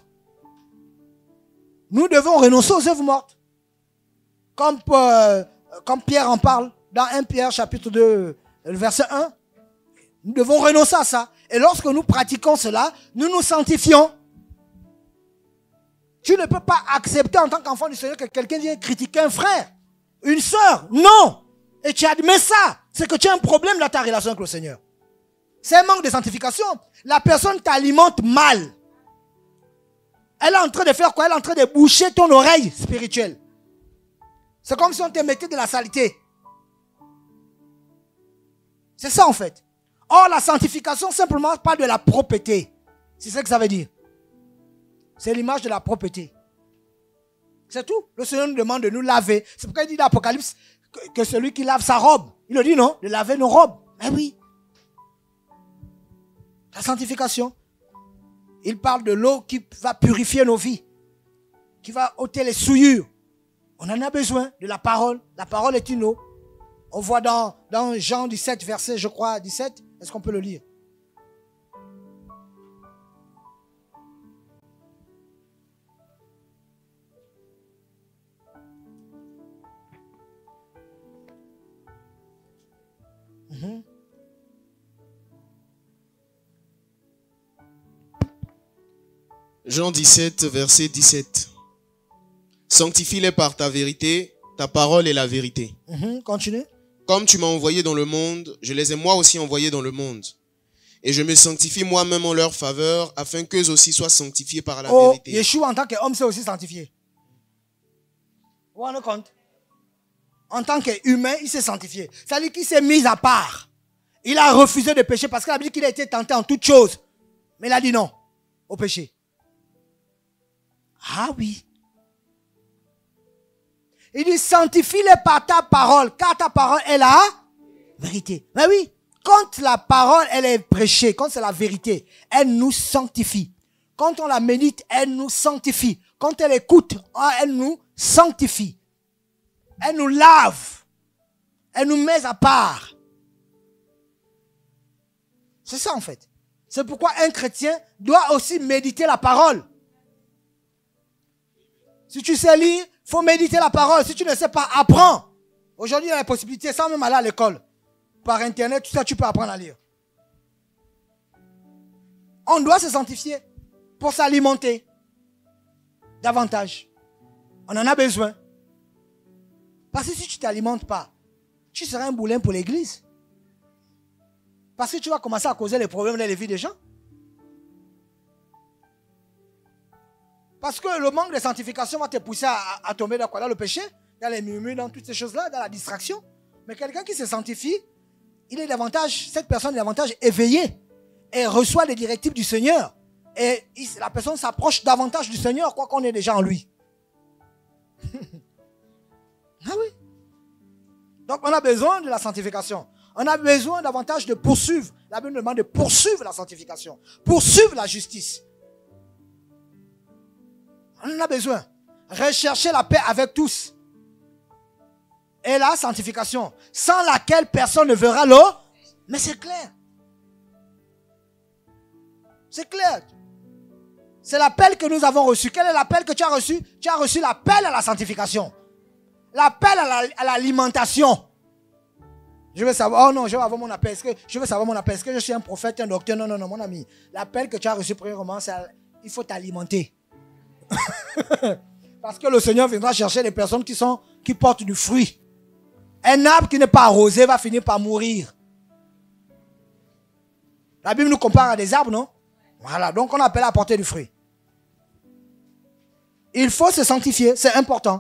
Nous devons renoncer aux œuvres mortes. Comme Pierre en parle dans 1 Pierre chapitre 2, verset 1. Nous devons renoncer à ça. Et lorsque nous pratiquons cela, nous nous sanctifions. Tu ne peux pas accepter en tant qu'enfant du Seigneur que quelqu'un vienne critiquer un frère, une sœur. Non. Et tu admets ça. C'est que tu as un problème dans ta relation avec le Seigneur. C'est un manque de sanctification. La personne t'alimente mal. Elle est en train de faire quoi? Elle est en train de boucher ton oreille spirituelle. C'est comme si on te mettait de la saleté. C'est ça en fait. Or, la sanctification, simplement, parle de la propreté. C'est ça que ça veut dire. C'est l'image de la propreté. C'est tout. Le Seigneur nous demande de nous laver. C'est pourquoi il dit dans l'Apocalypse que celui qui lave sa robe, il le dit non, de laver nos robes. Mais oui. La sanctification. Il parle de l'eau qui va purifier nos vies. Qui va ôter les souillures. On en a besoin de la parole. La parole est une eau. On voit dans Jean 17, verset, je crois, 17. Est-ce qu'on peut le lire? Jean 17, verset 17. Sanctifie-les par ta vérité, ta parole est la vérité. Continue. Comme tu m'as envoyé dans le monde, je les ai moi aussi envoyés dans le monde. Et je me sanctifie moi-même en leur faveur, afin qu'eux aussi soient sanctifiés par la vérité. Yeshua en tant qu'homme s'est aussi sanctifié. Vous vous rendez compte? En tant qu'humain, il s'est sanctifié. C'est-à-dire qu'il s'est mis à part. Il a refusé de pécher parce qu'il a dit qu'il a été tenté en toutes choses. Mais il a dit non au péché. Ah oui. Il dit sanctifie-les par ta parole, car ta parole est la vérité. Mais oui, quand la parole elle est prêchée, quand c'est la vérité, elle nous sanctifie. Quand on la médite, elle nous sanctifie. Quand elle écoute, elle nous sanctifie. Elle nous lave. Elle nous met à part. C'est ça en fait. C'est pourquoi un chrétien doit aussi méditer la parole. Si tu sais lire, il faut méditer la parole. Si tu ne sais pas, apprends. Aujourd'hui, il y a la possibilité, sans même aller à l'école. Par Internet, tout ça, tu peux apprendre à lire. On doit se sanctifier pour s'alimenter davantage. On en a besoin. Parce que si tu ne t'alimentes pas, tu seras un boulin pour l'église. Parce que tu vas commencer à causer les problèmes dans les vies des gens. Parce que le manque de sanctification va te pousser à tomber dans quoi? Dans le péché, dans les murmures, dans toutes ces choses-là, dans la distraction. Mais quelqu'un qui se sanctifie, il est davantage, cette personne est davantage éveillée et reçoit les directives du Seigneur. Et la personne s'approche davantage du Seigneur, quoi qu'on ait déjà en lui. Ah oui. Donc on a besoin de la sanctification. On a besoin davantage de poursuivre. La Bible demande de poursuivre la sanctification. Poursuivre la justice. On en a besoin. Rechercher la paix avec tous. Et la sanctification, sans laquelle personne ne verra l'eau. Mais c'est clair. C'est clair. C'est l'appel que nous avons reçu. Quel est l'appel que tu as reçu? Tu as reçu l'appel à la sanctification. L'appel à l'alimentation. Je veux savoir, oh non, je veux avoir mon appel. Je veux savoir mon appel. Est-ce que je suis un prophète, un docteur? Non, non, non, mon ami. L'appel que tu as reçu premièrement, c'est il faut t'alimenter. Parce que le Seigneur viendra chercher des personnes qui portent du fruit. Un arbre qui n'est pas arrosé va finir par mourir. La Bible nous compare à des arbres, non? Voilà, donc on appelle à porter du fruit. Il faut se sanctifier, c'est important.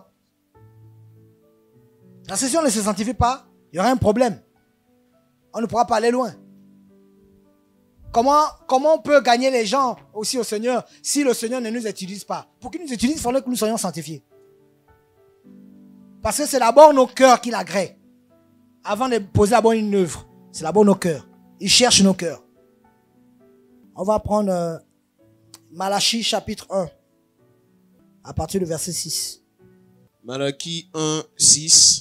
Parce que si on ne se sanctifie pas, il y aura un problème. On ne pourra pas aller loin. Comment on peut gagner les gens aussi au Seigneur si le Seigneur ne nous utilise pas? Pour qu'il nous utilise, il faudrait que nous soyons sanctifiés. Parce que c'est d'abord nos cœurs qu'il agrée. Avant de poser d'abord une œuvre, c'est d'abord nos cœurs. Il cherche nos cœurs. On va prendre Malachie chapitre 1, à partir du verset 6. Malachie 1, 6.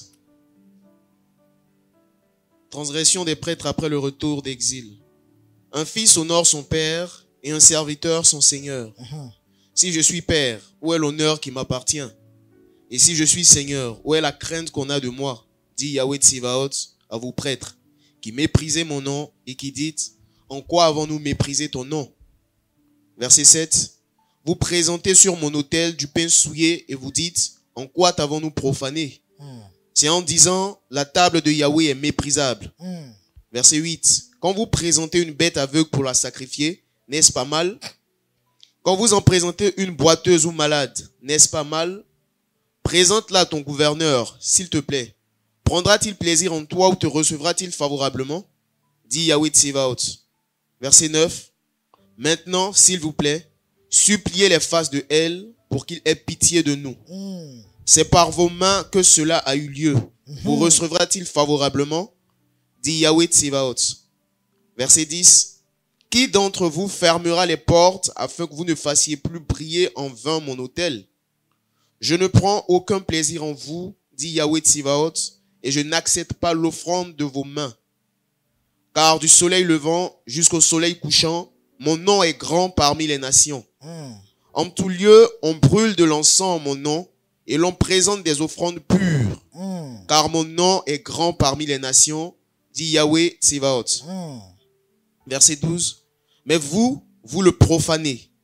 Transgression des prêtres après le retour d'exil. Un fils honore son père et un serviteur son seigneur. Si je suis père, où est l'honneur qui m'appartient? Et si je suis seigneur, où est la crainte qu'on a de moi? Dit Yahweh Tsivaot à vous prêtres, qui méprisez mon nom et qui dites, en quoi avons-nous méprisé ton nom? Verset 7. Vous présentez sur mon autel du pain souillé et vous dites, en quoi t'avons-nous profané? C'est en disant, la table de Yahweh est méprisable. Verset 8. Quand vous présentez une bête aveugle pour la sacrifier, n'est-ce pas mal? Quand vous en présentez une boiteuse ou malade, n'est-ce pas mal? Présente-la à ton gouverneur, s'il te plaît. Prendra-t-il plaisir en toi ou te recevra-t-il favorablement? Dit Yahweh Tsivaot. Verset 9. Maintenant, s'il vous plaît, suppliez les faces de elle pour qu'il ait pitié de nous. C'est par vos mains que cela a eu lieu. Vous recevra-t-il favorablement? Dit Yahweh Tsivaot. Verset 10. Qui d'entre vous fermera les portes afin que vous ne fassiez plus briller en vain mon autel? Je ne prends aucun plaisir en vous, dit Yahweh Tsivaot, et je n'accepte pas l'offrande de vos mains. Car du soleil levant jusqu'au soleil couchant, mon nom est grand parmi les nations. En tout lieu, on brûle de l'encens en mon nom, et l'on présente des offrandes pures. Car mon nom est grand parmi les nations, dit Yahweh Tsivaot. Verset 12. Mais vous le profanez,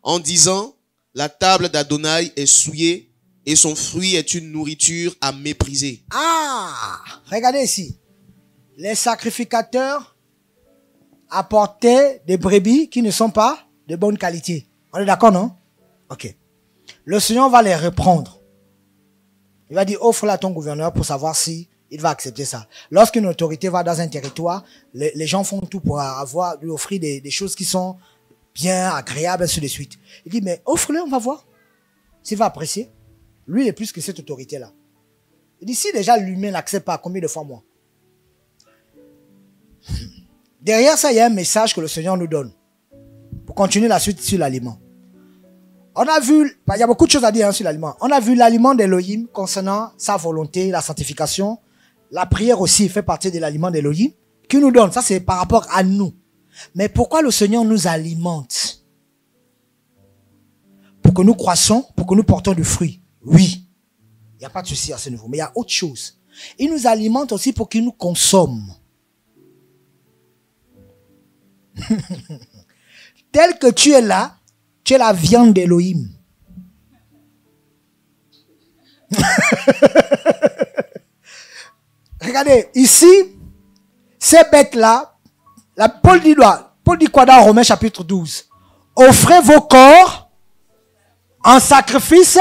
en disant, la table d'Adonai est souillée et son fruit est une nourriture à mépriser. Ah, regardez ici. Les sacrificateurs apportaient des brebis qui ne sont pas de bonne qualité. On est d'accord, non? Ok. Le Seigneur va les reprendre. Il va dire, offre-la à ton gouverneur pour savoir si il va accepter ça. Lorsqu'une autorité va dans un territoire, les gens font tout pour lui offrir des choses qui sont bien agréables, ainsi de suite. Il dit, mais offre-le, on va voir. S'il va apprécier. Lui, il est plus que cette autorité-là. Il dit, si déjà l'humain n'accepte pas, combien de fois moi? Derrière ça, il y a un message que le Seigneur nous donne. Pour continuer la suite sur l'aliment. On a vu, il y a beaucoup de choses à dire sur l'aliment. On a vu l'aliment d'Elohim concernant sa volonté, la sanctification. La prière aussi fait partie de l'aliment d'Elohim. Qui nous donne, ça c'est par rapport à nous. Mais pourquoi le Seigneur nous alimente? Pour que nous croissions, pour que nous portons du fruit. Oui. Il n'y a pas de souci à ce niveau. Mais il y a autre chose. Il nous alimente aussi pour qu'il nous consomme. Tel que tu es là, tu es la viande d'Elohim. Regardez, ici, ces bêtes-là, Paul dit quoi dans Romains chapitre 12? Offrez vos corps en sacrifice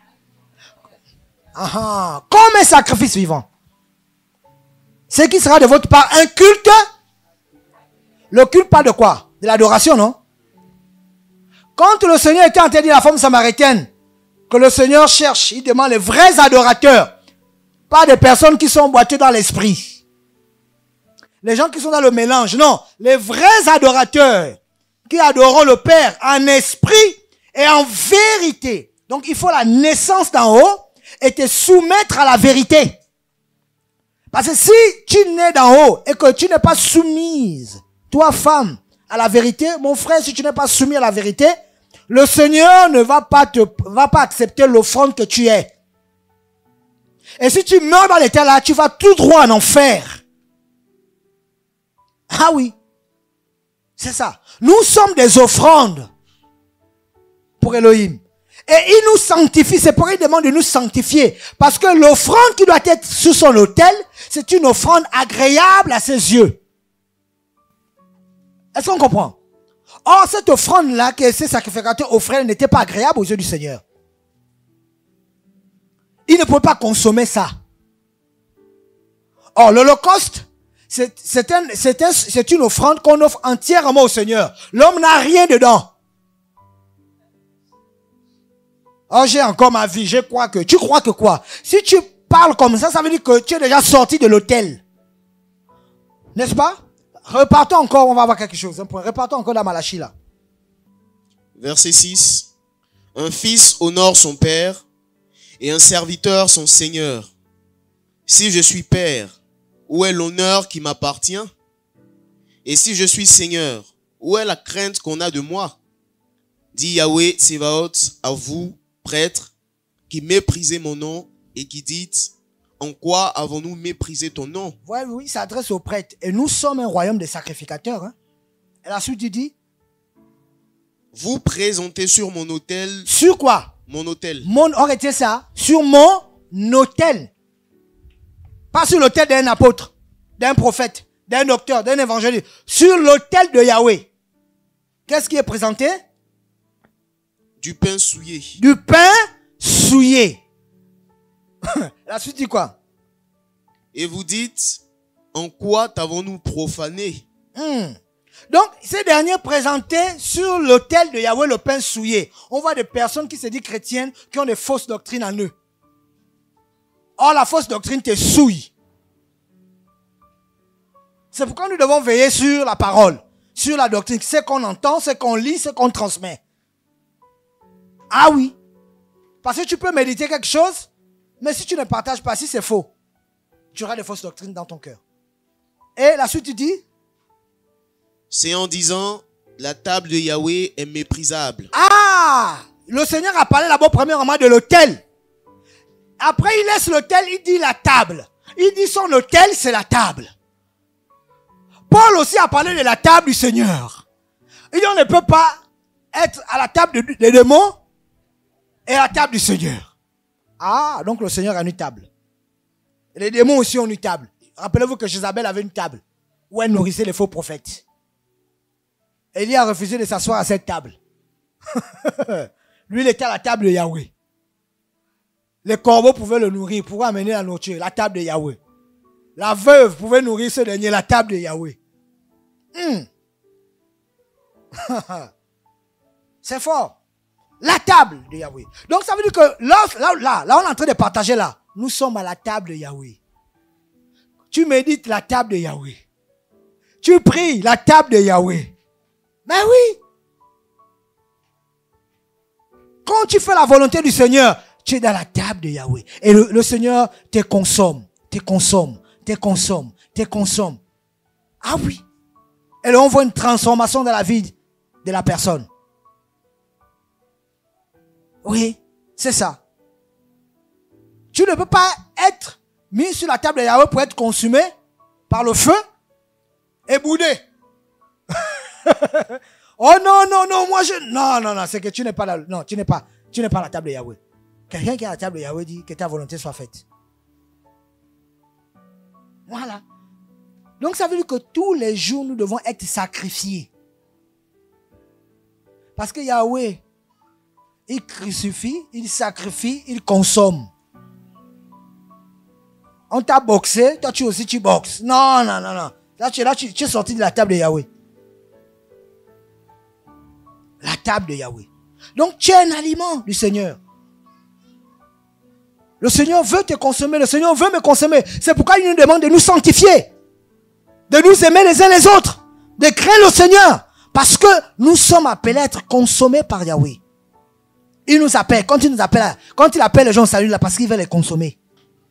comme un sacrifice vivant. Ce qui sera de votre part un culte. Le culte parle de quoi? De l'adoration, non? Quand le Seigneur était en train de dire à la femme samaritaine que le Seigneur cherche, il demande les vrais adorateurs, pas des personnes qui sont boitées dans l'esprit. Les gens qui sont dans le mélange, non. Les vrais adorateurs qui adoreront le Père en esprit et en vérité. Donc il faut la naissance d'en haut et te soumettre à la vérité. Parce que si tu nais d'en haut et que tu n'es pas soumise, toi femme, à la vérité, mon frère, si tu n'es pas soumis à la vérité, le Seigneur ne va pas accepter l'offrande que tu es. Et si tu meurs dans l'état là, tu vas tout droit en enfer. Ah oui. C'est ça. Nous sommes des offrandes pour Elohim. Et il nous sanctifie. C'est pourquoi il demande de nous sanctifier. Parce que l'offrande qui doit être sur son autel, c'est une offrande agréable à ses yeux. Est-ce qu'on comprend? Or, cette offrande-là que ces sacrificateurs offraient n'était pas agréable aux yeux du Seigneur. Il ne pouvait pas consommer ça. Or, l'Holocauste, c'est une offrande qu'on offre entièrement au Seigneur. L'homme n'a rien dedans. Oh, j'ai encore ma vie, je crois que... Tu crois que quoi? Si tu parles comme ça, ça veut dire que tu es déjà sorti de l'autel. N'est-ce pas? Repartons encore, on va voir quelque chose. Repartons encore dans Malachie là. Verset 6. Un fils honore son père et un serviteur son seigneur. Si je suis père, où est l'honneur qui m'appartient? Et si je suis seigneur, où est la crainte qu'on a de moi? Dit Yahweh Tsevaot à vous, prêtres, qui méprisez mon nom et qui dites: en quoi avons-nous méprisé ton nom? Ouais, oui, ça s'adresse aux prêtres. Et nous sommes un royaume de sacrificateurs. Hein? Et la suite, il dit: vous présentez sur mon autel. Sur quoi? Mon autel. On retient ça. Sur mon autel. Pas sur l'autel d'un apôtre, d'un prophète, d'un docteur, d'un évangéliste. Sur l'autel de Yahweh. Qu'est-ce qui est présenté? Du pain souillé. Du pain souillé. La suite dit quoi? Et vous dites: en quoi t'avons-nous profané? Donc, ces derniers présentés sur l'autel de Yahweh le pain souillé. On voit des personnes qui se disent chrétiennes, qui ont des fausses doctrines en eux. Or, la fausse doctrine te souille. C'est pourquoi nous devons veiller sur la parole, sur la doctrine, ce qu'on entend, ce qu'on lit, ce qu'on transmet. Ah oui. Parce que tu peux méditer quelque chose, mais si tu ne partages pas, si c'est faux, tu auras des fausses doctrines dans ton cœur. Et la suite, tu dis? C'est en disant: la table de Yahweh est méprisable. Ah! Le Seigneur a parlé là-bas premièrement de l'autel. Après, il laisse l'autel, il dit la table. Il dit son autel, c'est la table. Paul aussi a parlé de la table du Seigneur. Il dit on ne peut pas être à la table des démons et à la table du Seigneur. Ah, donc le Seigneur a une table. Et les démons aussi ont une table. Rappelez-vous que Jézabel avait une table où elle nourrissait les faux prophètes. Élie a refusé de s'asseoir à cette table. Lui, il était à la table de Yahweh. Les corbeaux pouvaient le nourrir, pouvaient amener la nourriture, la table de Yahweh. La veuve pouvait nourrir ce dernier, la table de Yahweh. C'est fort. La table de Yahweh. Donc ça veut dire que là, on est en train de partager là. Nous sommes à la table de Yahweh. Tu médites la table de Yahweh. Tu pries la table de Yahweh. Mais oui. Quand tu fais la volonté du Seigneur, tu es dans la table de Yahweh. Et le Seigneur te consomme, te consomme, te consomme, te consomme. Ah oui. Et là, on voit une transformation dans la vie de la personne. Oui, c'est ça. Tu ne peux pas être mis sur la table de Yahweh pour être consumé par le feu et boudé. Oh non, non, non, moi je... Non, c'est que tu n'es pas là. Non, tu n'es pas à la table de Yahweh. Quelqu'un qui est à la table de Yahweh dit que ta volonté soit faite. Voilà. Donc ça veut dire que tous les jours, nous devons être sacrifiés. Parce que Yahweh, il crucifie, il sacrifie, il consomme. On t'a boxé, toi aussi tu boxes. Non. Là, tu es sorti de la table de Yahweh. La table de Yahweh. Donc tu es un aliment du Seigneur. Le Seigneur veut te consommer, le Seigneur veut me consommer. C'est pourquoi il nous demande de nous sanctifier, de nous aimer les uns les autres, de craindre le Seigneur. Parce que nous sommes appelés à être consommés par Yahweh. Il nous appelle, quand il appelle les gens au salut là, parce qu'il veut les consommer.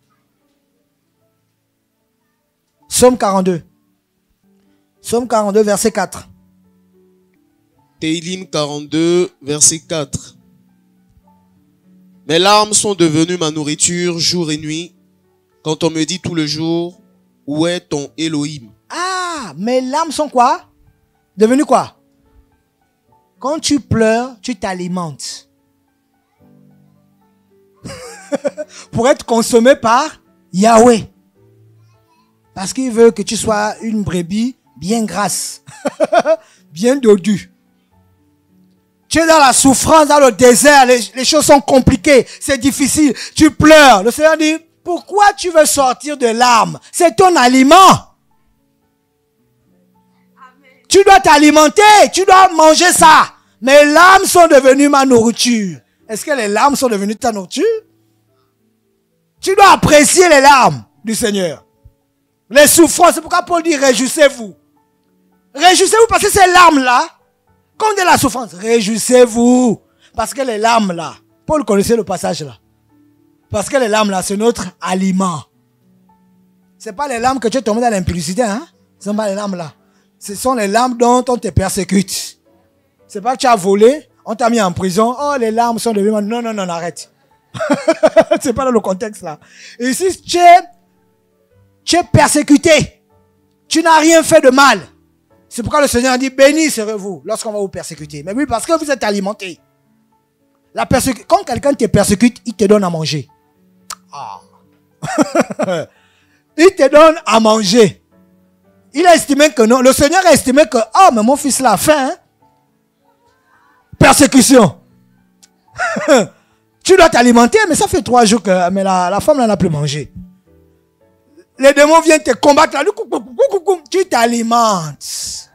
Psaume 42. Psaume 42, verset 4. Télim 42, verset 4. Mes larmes sont devenues ma nourriture jour et nuit, quand on me dit tout le jour, où est ton Elohim? Ah, mes larmes sont quoi? Devenues quoi? Quand tu pleures, tu t'alimentes. Pour être consommé par Yahweh. Parce qu'il veut que tu sois une brebis bien grasse, bien dodue. Tu es dans la souffrance, dans le désert, les choses sont compliquées, c'est difficile, tu pleures. Le Seigneur dit, pourquoi tu veux sortir de larmes? C'est ton aliment. Amen. Tu dois t'alimenter, tu dois manger ça. Mes larmes sont devenues ma nourriture. Est-ce que les larmes sont devenues ta nourriture? Tu dois apprécier les larmes du Seigneur. Les souffrances, c'est pourquoi Paul dit, réjouissez-vous. Réjouissez-vous parce que ces larmes-là, quand il y a la souffrance, réjouissez-vous. Parce que les larmes là, Paul connaissait le passage là. Parce que les larmes là, c'est notre aliment. Ce n'est pas les larmes que tu es tombé dans l'impudicité, hein. Ce ne sont pas les larmes là. Ce sont les larmes dont on te persécute. Ce n'est pas que tu as volé, on t'a mis en prison. Oh, les larmes sont devenues... Non, arrête. Ce n'est pas dans le contexte là. Et ici, tu es persécuté. Tu n'as rien fait de mal. C'est pourquoi le Seigneur a dit, bénis serez-vous lorsqu'on va vous persécuter. Mais oui, parce que vous êtes alimentés. Quand quelqu'un te persécute, il te donne à manger. Ah. Il te donne à manger. Il a estimé que non. Le Seigneur a estimé que, oh, mais mon fils là a faim. Hein? Persécution. Tu dois t'alimenter, mais ça fait 3 jours que mais la femme n'a plus mangé. Les démons viennent te combattre là. Tu t'alimentes.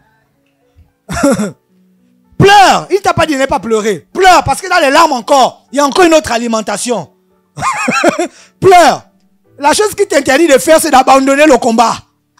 Pleure. Il ne t'a pas dit de ne pas pleurer. Pleure parce que dans les larmes encore, il y a encore une autre alimentation. Pleure. La chose qui t'interdit de faire, c'est d'abandonner le combat.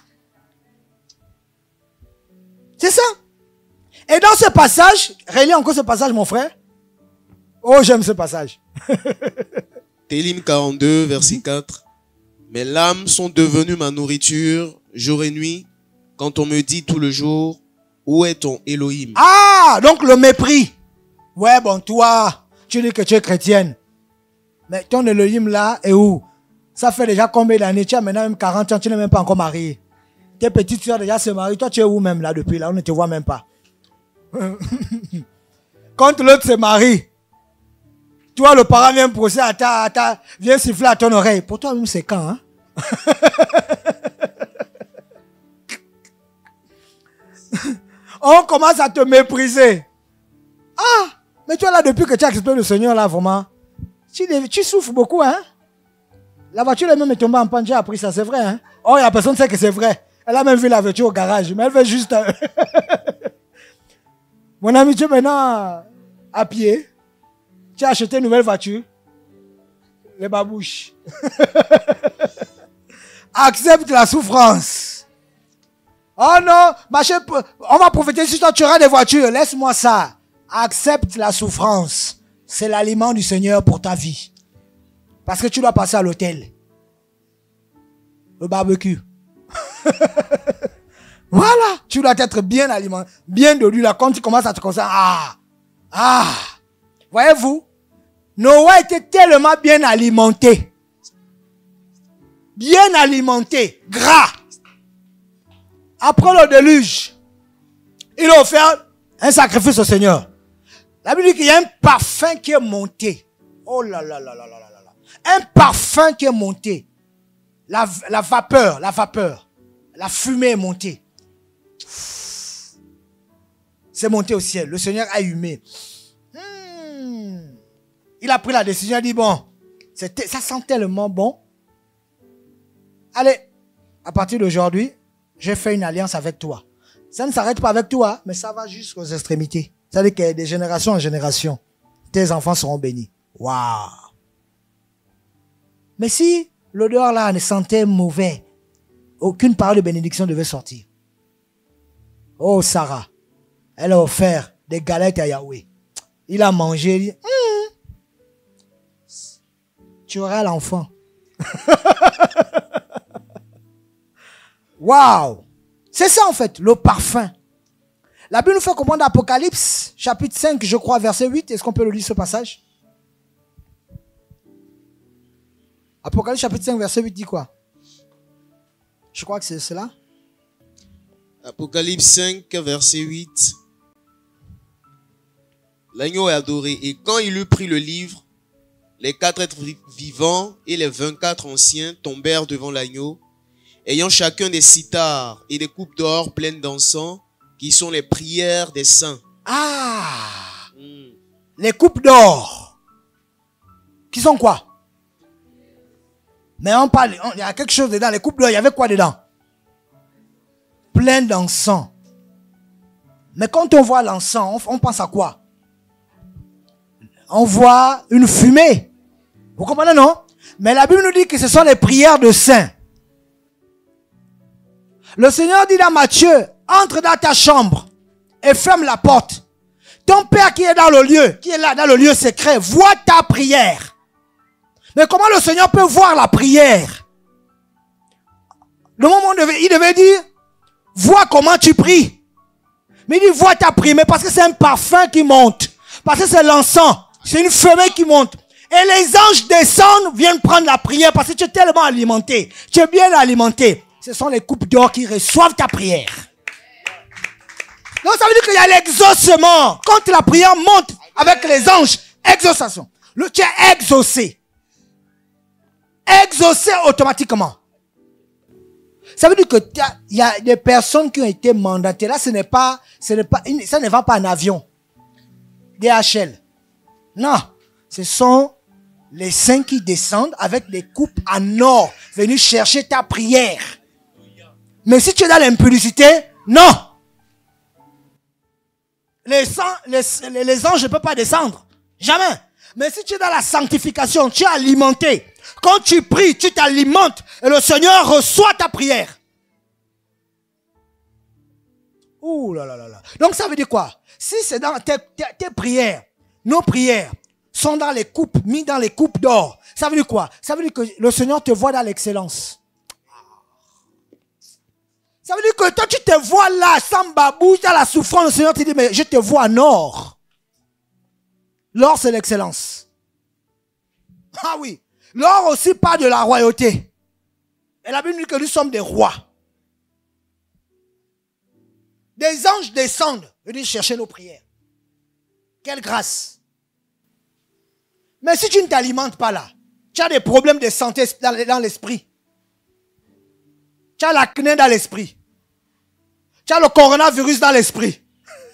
C'est ça. Et dans ce passage, relis encore ce passage, mon frère. Oh, j'aime ce passage. Télim 42, verset 4. Mes larmes sont devenues ma nourriture jour et nuit, quand on me dit tout le jour, où est ton Elohim? Ah, donc le mépris. Ouais, bon, toi, tu dis que tu es chrétienne. Mais ton Elohim là est où? Ça fait déjà combien d'années? Tu as maintenant même 40 ans, tu n'es même pas encore marié. Tes petites soeurs déjà se marient. Toi, tu es où même là depuis là? On ne te voit même pas. Quand l'autre se marie, toi, le parent vient procès vient siffler à ton oreille. Pour toi-même, c'est quand, hein? On commence à te mépriser. Ah! Mais toi, là, depuis que tu as accepté le Seigneur, là, vraiment, tu souffres beaucoup, hein? La voiture elle-même est tombée en panne, j'ai appris ça, c'est vrai, hein? Oh, la personne sait que c'est vrai. Elle a même vu la voiture au garage, mais elle veut juste... Mon ami, tu es maintenant à pied. Tu as acheté une nouvelle voiture. Les babouches. Accepte la souffrance. Oh non, on va profiter sur toi, tu auras des voitures. Laisse-moi ça. Accepte la souffrance. C'est l'aliment du Seigneur pour ta vie. Parce que tu dois passer à l'hôtel. Le barbecue. Voilà. Tu dois être bien alimenté. Bien de lui là. Quand tu commences à te concentrer. Voyez-vous. Noé était tellement bien alimenté. Bien alimenté. Gras. Après le déluge. Il a offert un sacrifice au Seigneur. La Bible dit qu'il y a un parfum qui est monté. Oh là là là là là là là. Un parfum qui est monté. La vapeur. La fumée est montée. C'est monté au ciel. Le Seigneur a humé. Il a pris la décision. Il a dit, bon, ça sent tellement bon. Allez, à partir d'aujourd'hui, j'ai fait une alliance avec toi. Ça ne s'arrête pas avec toi, mais ça va jusqu'aux extrémités. Ça veut dire que de génération en génération, tes enfants seront bénis. Waouh! Mais si l'odeur là ne sentait mauvais, aucune parole de bénédiction devait sortir. Oh Sarah, elle a offert des galettes à Yahweh. Il a mangé, il dit, tu auras l'enfant. Waouh! C'est ça en fait, le parfum. La Bible nous fait comprendre Apocalypse, chapitre 5, je crois, verset 8. Est-ce qu'on peut le lire ce passage? Apocalypse, chapitre 5, verset 8 dit quoi? Je crois que c'est cela. Apocalypse 5, verset 8. L'agneau est adoré. Et quand il eut pris le livre, les 4 êtres vivants et les 24 anciens tombèrent devant l'agneau, ayant chacun des cithars et des coupes d'or pleines d'encens, qui sont les prières des saints. Les coupes d'or. Qui sont quoi? Mais on parle, il y a quelque chose dedans. Les coupes d'or, il y avait quoi dedans? Plein d'encens. Mais quand on voit l'encens, on pense à quoi? On voit une fumée. Vous comprenez, non? Mais la Bible nous dit que ce sont les prières de saints. Le Seigneur dit à Matthieu, entre dans ta chambre et ferme la porte. Ton Père qui est dans le lieu, qui est là dans le lieu secret, voit ta prière. Mais comment le Seigneur peut voir la prière? Le moment il devait dire, vois comment tu pries. Mais il dit, vois ta prière, mais parce que c'est un parfum qui monte. Parce que c'est l'encens. C'est une fumée qui monte. Et les anges descendent, viennent prendre la prière parce que tu es tellement alimenté. Tu es bien alimenté. Ce sont les coupes d'or qui reçoivent ta prière. Donc ça veut dire qu'il y a l'exaucement. Quand la prière monte avec les anges, exaucation. Tu es exaucé. Exaucé automatiquement. Ça veut dire que il y a des personnes qui ont été mandatées. Là, ça ne va pas en avion. DHL. Non. Ce sont les saints qui descendent avec des coupes en or, venus chercher ta prière. Mais si tu es dans l'impudicité, non. Les anges ne peuvent pas descendre. Jamais. Mais si tu es dans la sanctification, tu es alimenté. Quand tu pries, tu t'alimentes et le Seigneur reçoit ta prière. Ouh là là là là. Donc ça veut dire quoi? Si c'est dans tes prières, nos prières sont dans les coupes, mis dans les coupes d'or. Ça veut dire quoi? Ça veut dire que le Seigneur te voit dans l'excellence. Ça veut dire que toi, tu te vois là, sans babouche, dans la souffrance, le Seigneur te dit, mais je te vois en or. L'or, c'est l'excellence. Ah oui. L'or aussi parle de la royauté. Et la Bible dit que nous sommes des rois. Des anges descendent, venir chercher nos prières. Quelle grâce. Mais si tu ne t'alimentes pas là, tu as des problèmes de santé dans l'esprit. Tu as l'acné dans l'esprit. Tu as le coronavirus dans l'esprit.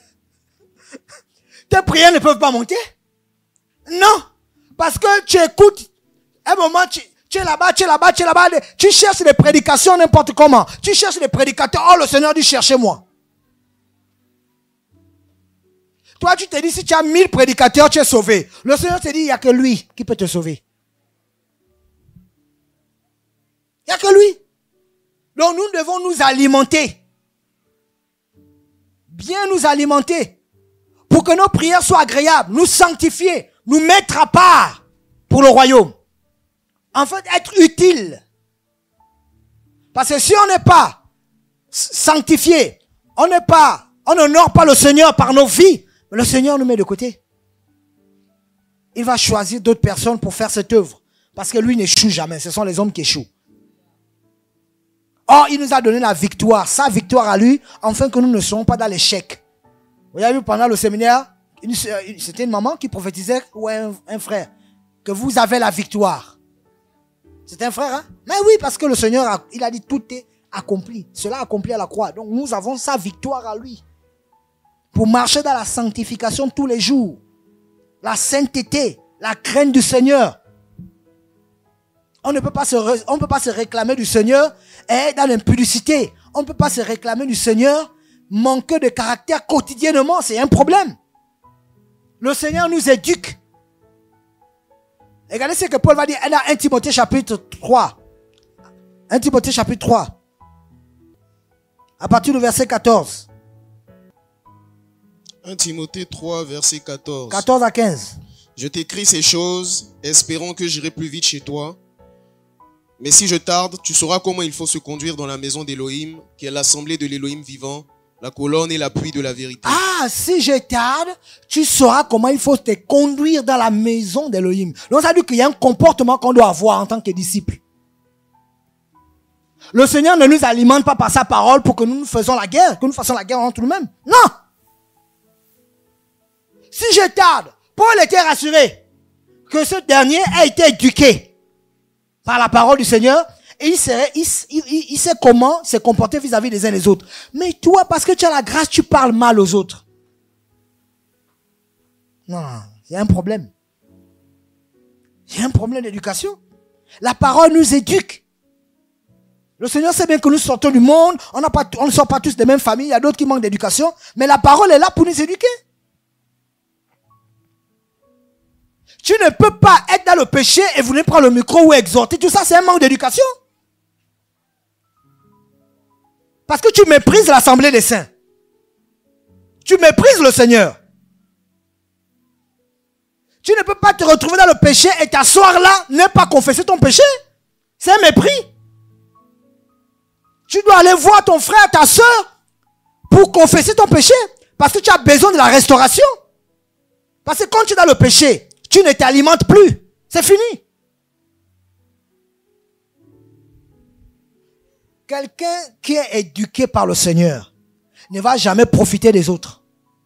Tes prières ne peuvent pas monter. Non. Parce que tu écoutes. À un moment, tu es là-bas, tu es là-bas, tu es là-bas. Tu cherches des prédications n'importe comment. Tu cherches des prédicateurs. Oh, le Seigneur dit, cherchez-moi. Toi, tu te dis, si tu as 1000 prédicateurs, tu es sauvé. Le Seigneur te dit, il n'y a que lui qui peut te sauver. Il n'y a que lui. Donc, nous devons nous alimenter. Bien nous alimenter. Pour que nos prières soient agréables, nous sanctifier, nous mettre à part pour le royaume. En fait, être utile. Parce que si on n'est pas sanctifié, on n'honore pas le Seigneur par nos vies, le Seigneur nous met de côté. Il va choisir d'autres personnes pour faire cette œuvre. Parce que lui n'échoue jamais. Ce sont les hommes qui échouent. Or, il nous a donné la victoire. Sa victoire à lui, afin que nous ne soyons pas dans l'échec. Vous avez vu pendant le séminaire, c'était une maman qui prophétisait, ou un frère, que vous avez la victoire. C'est un frère, hein? Mais oui, parce que le Seigneur, il a dit tout est accompli. Cela accompli à la croix. Donc nous avons sa victoire à lui. Pour marcher dans la sanctification tous les jours. La sainteté, la crainte du Seigneur. On ne peut pas se réclamer du Seigneur et dans l'impudicité. On ne peut pas se réclamer du Seigneur manquer de caractère quotidiennement. C'est un problème. Le Seigneur nous éduque. Regardez ce que Paul va dire dans 1 Timothée chapitre 3. 1 Timothée chapitre 3. À partir du verset 14. 1 Timothée 3, verset 14. 14 à 15. Je t'écris ces choses, espérant que j'irai plus vite chez toi. Mais si je tarde, tu sauras comment il faut se conduire dans la maison d'Élohim, qui est l'assemblée de l'Élohim vivant, la colonne et l'appui de la vérité. Ah, si je tarde, tu sauras comment il faut te conduire dans la maison d'Élohim. Donc ça veut dire qu'il y a un comportement qu'on doit avoir en tant que disciple. Le Seigneur ne nous alimente pas par sa parole pour que nous fassions la guerre, que nous fassions la guerre entre nous-mêmes. Non! Si je tarde, Paul était rassuré que ce dernier a été éduqué par la parole du Seigneur et il sait comment se comporter vis-à-vis des uns des autres. Mais toi, parce que tu as la grâce, tu parles mal aux autres. Non, il y a un problème. Il y a un problème d'éducation. La parole nous éduque. Le Seigneur sait bien que nous sortons du monde, on ne sort pas tous des mêmes familles, il y a d'autres qui manquent d'éducation, mais la parole est là pour nous éduquer. Tu ne peux pas être dans le péché et vouloir prendre le micro ou exhorter. Tout ça, c'est un manque d'éducation. Parce que tu méprises l'assemblée des saints. Tu méprises le Seigneur. Tu ne peux pas te retrouver dans le péché et t'asseoir là, ne pas confesser ton péché. C'est un mépris. Tu dois aller voir ton frère, ta soeur, pour confesser ton péché. Parce que tu as besoin de la restauration. Parce que quand tu es dans le péché, tu ne t'alimentes plus. C'est fini. Quelqu'un qui est éduqué par le Seigneur ne va jamais profiter des autres.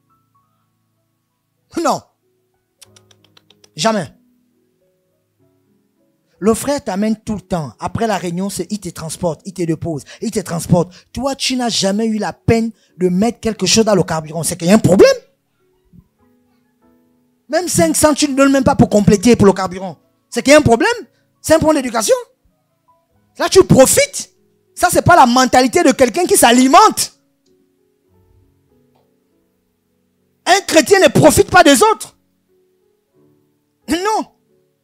Non. Jamais. Le frère t'amène tout le temps. Après la réunion, il te transporte, il te dépose, il te transporte. Toi, tu n'as jamais eu la peine de mettre quelque chose dans le carburant. C'est qu'il y a un problème. Même 500, tu ne donnes même pas pour compléter pour le carburant. C'est qu'il y a un problème. C'est un problème d'éducation. Là, tu profites. Ça, c'est pas la mentalité de quelqu'un qui s'alimente. Un chrétien ne profite pas des autres. Non.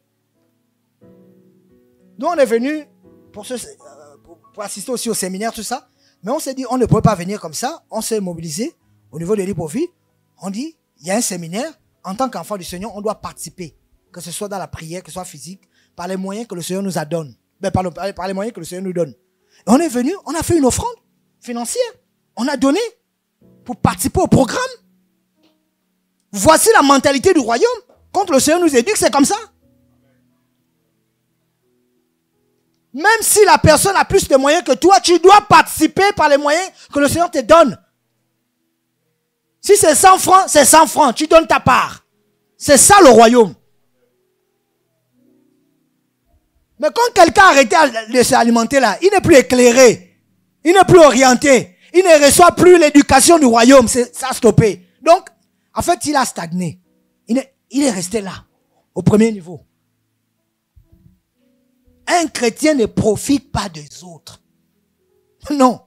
Nous, on est venus pour assister aussi au séminaire, tout ça. Mais on s'est dit, on ne peut pas venir comme ça. On s'est mobilisé au niveau de l'Hypovie. On dit, il y a un séminaire. En tant qu'enfant du Seigneur, on doit participer. Que ce soit dans la prière, que ce soit physique, par les moyens que le Seigneur nous a donné. Par les moyens que le Seigneur nous donne. Et on est venu, on a fait une offrande financière. On a donné pour participer au programme. Voici la mentalité du royaume. Quand le Seigneur nous éduque, c'est comme ça. Même si la personne a plus de moyens que toi, tu dois participer par les moyens que le Seigneur te donne. Si c'est 100 francs, c'est 100 francs. Tu donnes ta part. C'est ça le royaume. Mais quand quelqu'un a arrêté de s'alimenter là, il n'est plus éclairé. Il n'est plus orienté. Il ne reçoit plus l'éducation du royaume. Ça a stoppé. Donc, en fait, il a stagné. Il est resté là, au premier niveau. Un chrétien ne profite pas des autres. Non.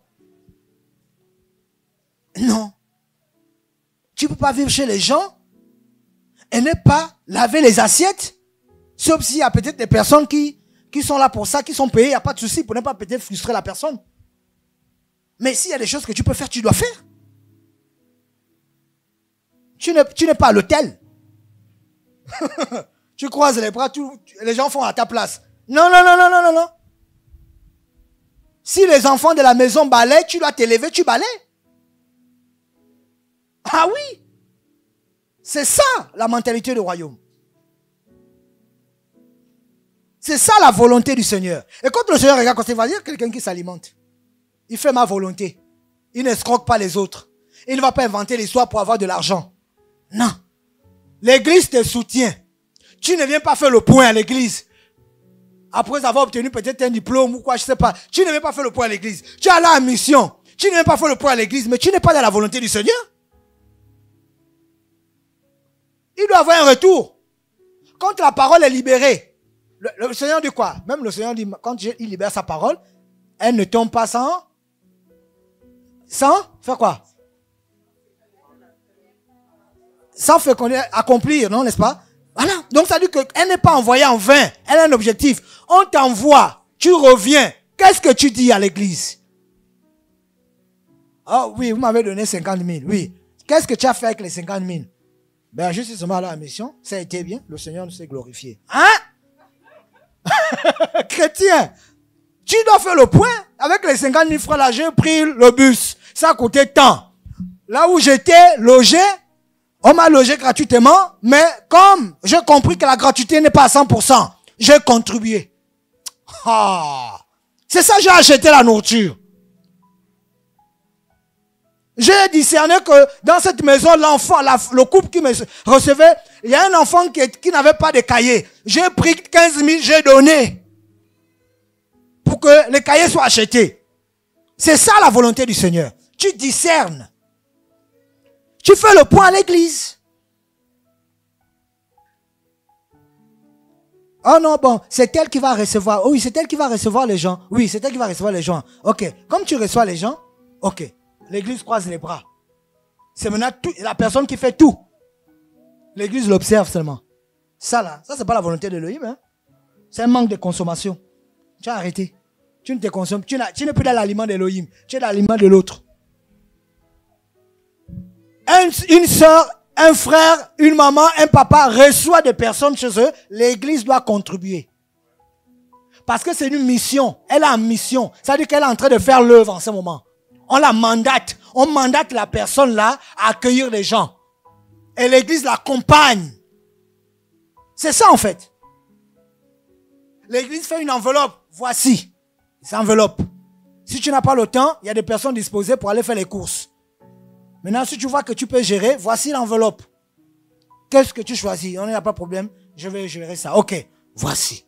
Non. Tu ne peux pas vivre chez les gens et ne pas laver les assiettes. Sauf s'il y a peut-être des personnes qui sont là pour ça, qui sont payées, il n'y a pas de souci pour ne pas peut-être frustrer la personne. Mais s'il y a des choses que tu peux faire, tu dois faire. Tu n'es pas à l'hôtel. Tu croises les bras, les gens font à ta place. Non, non, non, non, non, non, non. Si les enfants de la maison balaient, tu dois t'élever, tu balais. Ah oui. C'est ça la mentalité du royaume. C'est ça la volonté du Seigneur. Et quand le Seigneur regarde, quand il va dire quelqu'un qui s'alimente, il fait ma volonté. Il n'escroque pas les autres. Il ne va pas inventer l'histoire pour avoir de l'argent. Non. L'église te soutient. Tu ne viens pas faire le point à l'église. Après avoir obtenu peut-être un diplôme ou quoi, je ne sais pas. Tu ne viens pas faire le point à l'église. Tu es là en mission. Tu ne viens pas faire le point à l'église, mais tu n'es pas dans la volonté du Seigneur. Il doit avoir un retour. Quand la parole est libérée, le Seigneur dit quoi? Même le Seigneur dit, quand il libère sa parole, elle ne tombe pas sans faire quoi? Sans féconder, accomplir, non, n'est-ce pas? Voilà. Donc ça dit qu'elle n'est pas envoyée en vain. Elle a un objectif. On t'envoie, tu reviens. Qu'est-ce que tu dis à l'église? Oh oui, vous m'avez donné 50 000. Oui. Qu'est-ce que tu as fait avec les 50 000? Ben, je suis seulement à la mission. Ça a été bien. Le Seigneur nous s'est glorifié. Hein? Chrétien, tu dois faire le point. Avec les 50 000 francs là, j'ai pris le bus. Ça a coûté tant. Là où j'étais logé, on m'a logé gratuitement, mais comme j'ai compris que la gratuité n'est pas à 100%, j'ai contribué. Ah, c'est ça, j'ai acheté la nourriture. J'ai discerné que dans cette maison, l'enfant, le couple qui me recevait, il y a un enfant qui n'avait pas de cahier. J'ai pris 15 000, j'ai donné pour que les cahiers soient achetés. C'est ça la volonté du Seigneur. Tu discernes. Tu fais le point à l'église. Oh non, bon, c'est elle qui va recevoir. Oui, c'est elle qui va recevoir les gens. Oui, c'est elle qui va recevoir les gens. Ok, comme tu reçois les gens, ok. L'église croise les bras. C'est maintenant la personne qui fait tout. L'église l'observe seulement. Ça là, ça c'est pas la volonté de l'Élohim. Hein? C'est un manque de consommation. Tu as arrêté. Tu ne te consommes. Tu n'es plus dans l'aliment de l'Élohim. Tu es dans l'aliment de l'autre. Une soeur, un frère, une maman, un papa reçoit des personnes chez eux. L'église doit contribuer. Parce que c'est une mission. Elle a une mission. Ça veut dire qu'elle est en train de faire l'œuvre en ce moment. On la mandate. On mandate la personne là à accueillir les gens. Et l'église l'accompagne. C'est ça en fait. L'église fait une enveloppe. Voici. Cette enveloppe. Si tu n'as pas le temps, il y a des personnes disposées pour aller faire les courses. Maintenant, si tu vois que tu peux gérer, voici l'enveloppe. Qu'est-ce que tu choisis? On n'a pas de problème. Je vais gérer ça. Ok. Voici.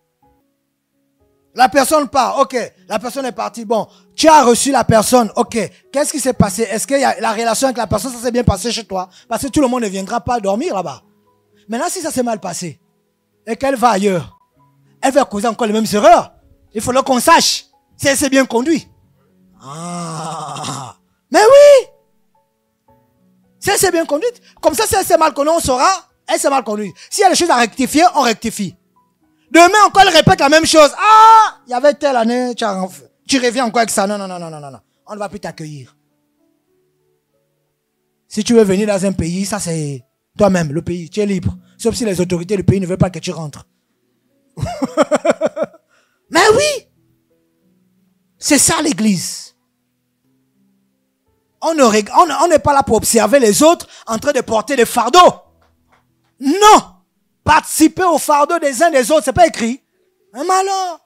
La personne part, ok, la personne est partie, bon, tu as reçu la personne, ok, qu'est-ce qui s'est passé? Est-ce que la relation avec la personne, ça s'est bien passé chez toi? Parce que tout le monde ne viendra pas dormir là-bas. Maintenant, si ça s'est mal passé, et qu'elle va ailleurs, elle va causer encore les mêmes erreurs. Il faut qu'on sache si elle s'est bien conduite. Ah, mais oui! Si elle s'est bien conduite, comme ça, si elle s'est mal conduite, on saura, elle s'est mal conduite. S'il y a des choses à rectifier, on rectifie. Demain encore, elle répète la même chose. Ah, il y avait telle année, tu reviens encore avec ça. Non, non, non, non, non, non. On ne va plus t'accueillir. Si tu veux venir dans un pays, ça c'est toi-même, le pays. Tu es libre. Sauf si les autorités du pays ne veulent pas que tu rentres. Mais oui, c'est ça l'église. On n'est pas là pour observer les autres en train de porter des fardeaux. Non. Participer au fardeau des uns des autres, c'est pas écrit. Un malheur.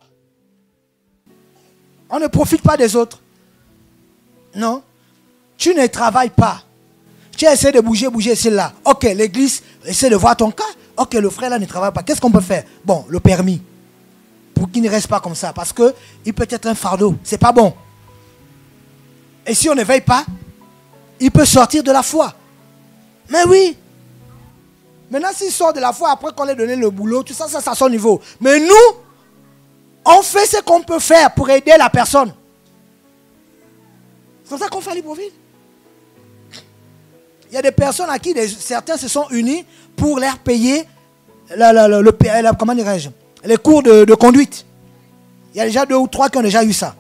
On ne profite pas des autres. Non. Tu ne travailles pas. Tu as essayé de bouger ici là. Ok, l'église essaie de voir ton cas. Ok, le frère là ne travaille pas. Qu'est-ce qu'on peut faire? Bon, le permis. Pour qu'il ne reste pas comme ça. Parce qu'il peut être un fardeau. C'est pas bon. Et si on ne veille pas, il peut sortir de la foi. Mais oui. Maintenant, s'il sort de la foi après qu'on lui ait donné le boulot, tout ça, c'est à son niveau. Mais nous, on fait ce qu'on peut faire pour aider la personne. C'est comme ça qu'on fait à Libreville. Il y a des personnes à qui certains se sont unis pour leur payer comment dirais-je, les cours de conduite. Il y a déjà 2 ou 3 qui ont déjà eu ça.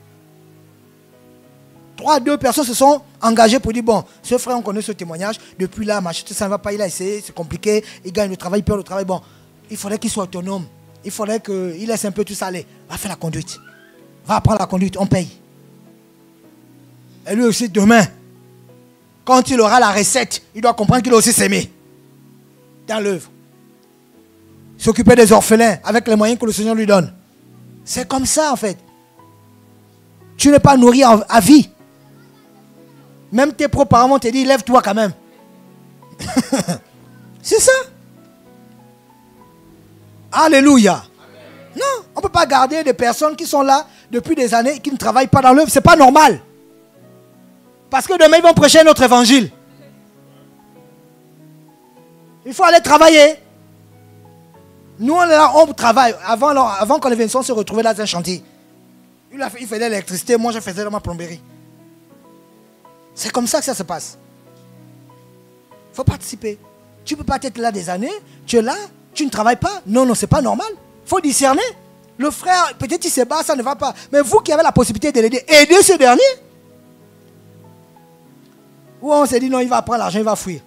2 personnes se sont engagées pour dire, bon, ce frère, on connaît ce témoignage, depuis là, ça ne va pas, il a essayé, c'est compliqué, il gagne le travail, il perd le travail, bon, il faudrait qu'il soit autonome, il faudrait qu'il laisse un peu tout ça aller, va faire la conduite, va apprendre la conduite, on paye. Et lui aussi, demain, quand il aura la recette, il doit comprendre qu'il doit aussi s'aimer dans l'œuvre. S'occuper des orphelins avec les moyens que le Seigneur lui donne. C'est comme ça, en fait. Tu n'es pas nourri à vie. Même tes propres parents te disent, lève-toi quand même. C'est ça. Alléluia. Amen. Non, on ne peut pas garder des personnes qui sont là depuis des années et qui ne travaillent pas dans l'œuvre. Ce n'est pas normal. Parce que demain, ils vont prêcher notre évangile. Il faut aller travailler. Nous, on travaille. Avant que les Vincent se retrouvent dans un chantier. Il faisait l'électricité, moi je faisais ma plomberie. C'est comme ça que ça se passe. Il faut participer. Tu ne peux pas être là des années, tu es là, tu ne travailles pas. Non, non, ce n'est pas normal. Il faut discerner. Le frère, peut-être il se bat, ça ne va pas. Mais vous qui avez la possibilité de l'aider, aidez ce dernier. Ou on s'est dit, non, il va prendre l'argent, il va fuir.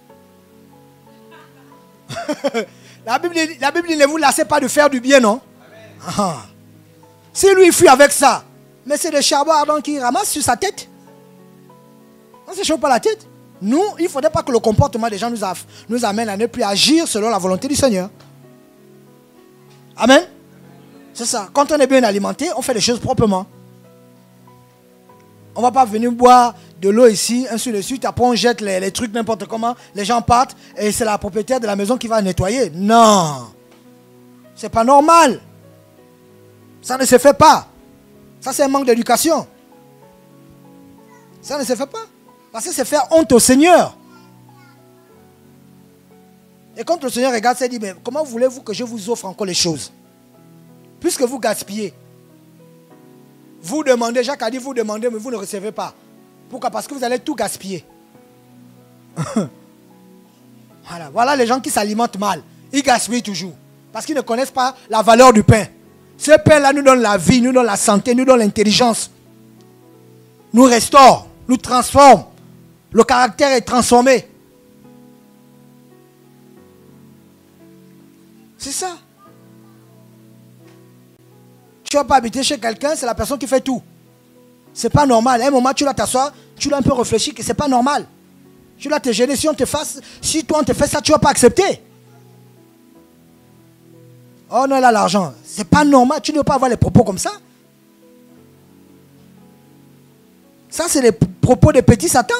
La Bible dit, ne vous lassez pas de faire du bien, non? Ah. Si lui, il fuit avec ça, mais c'est le charbon ardent qui ramasse sur sa tête. On ne se chauffe pas la tête. Nous, il ne faudrait pas que le comportement des gens nous amène à ne plus agir selon la volonté du Seigneur. Amen. C'est ça. Quand on est bien alimenté, on fait les choses proprement. On ne va pas venir boire de l'eau ici, ainsi de suite. Après, on jette les trucs n'importe comment. Les gens partent et c'est la propriétaire de la maison qui va nettoyer. Non. C'est pas normal. Ça ne se fait pas. Ça, c'est un manque d'éducation. Ça ne se fait pas. Parce que c'est faire honte au Seigneur. Et quand le Seigneur regarde, il dit, mais comment voulez-vous que je vous offre encore les choses? Puisque vous gaspillez. Vous demandez, Jacques a dit, vous demandez, mais vous ne recevez pas. Pourquoi? Parce que vous allez tout gaspiller. Voilà les gens qui s'alimentent mal. Ils gaspillent toujours. Parce qu'ils ne connaissent pas la valeur du pain. Ce pain-là nous donne la vie, nous donne la santé, nous donne l'intelligence. Nous restaure, nous transforme. Le caractère est transformé. C'est ça. Tu ne vas pas habiter chez quelqu'un, c'est la personne qui fait tout. C'est pas normal. À un moment, tu dois t'asseoir, tu dois un peu réfléchir que c'est pas normal. Tu dois te gêner. Si toi on te fait ça, tu ne vas pas accepter. Oh non, il a l'argent. C'est pas normal. Tu ne dois pas avoir les propos comme ça. Ça, c'est les propos des petits satans.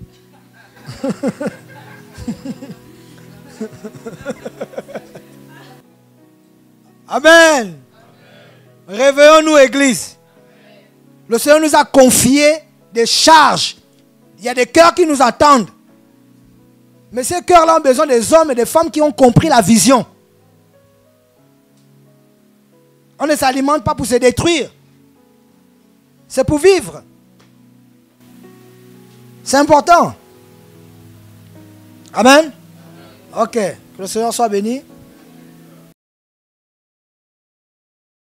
Amen. Réveillons-nous, Église. Le Seigneur nous a confié des charges. Il y a des cœurs qui nous attendent. Mais ces cœurs-là ont besoin des hommes et des femmes qui ont compris la vision. On ne s'alimente pas pour se détruire. C'est pour vivre. C'est important. Amen. Ok. Que le Seigneur soit béni.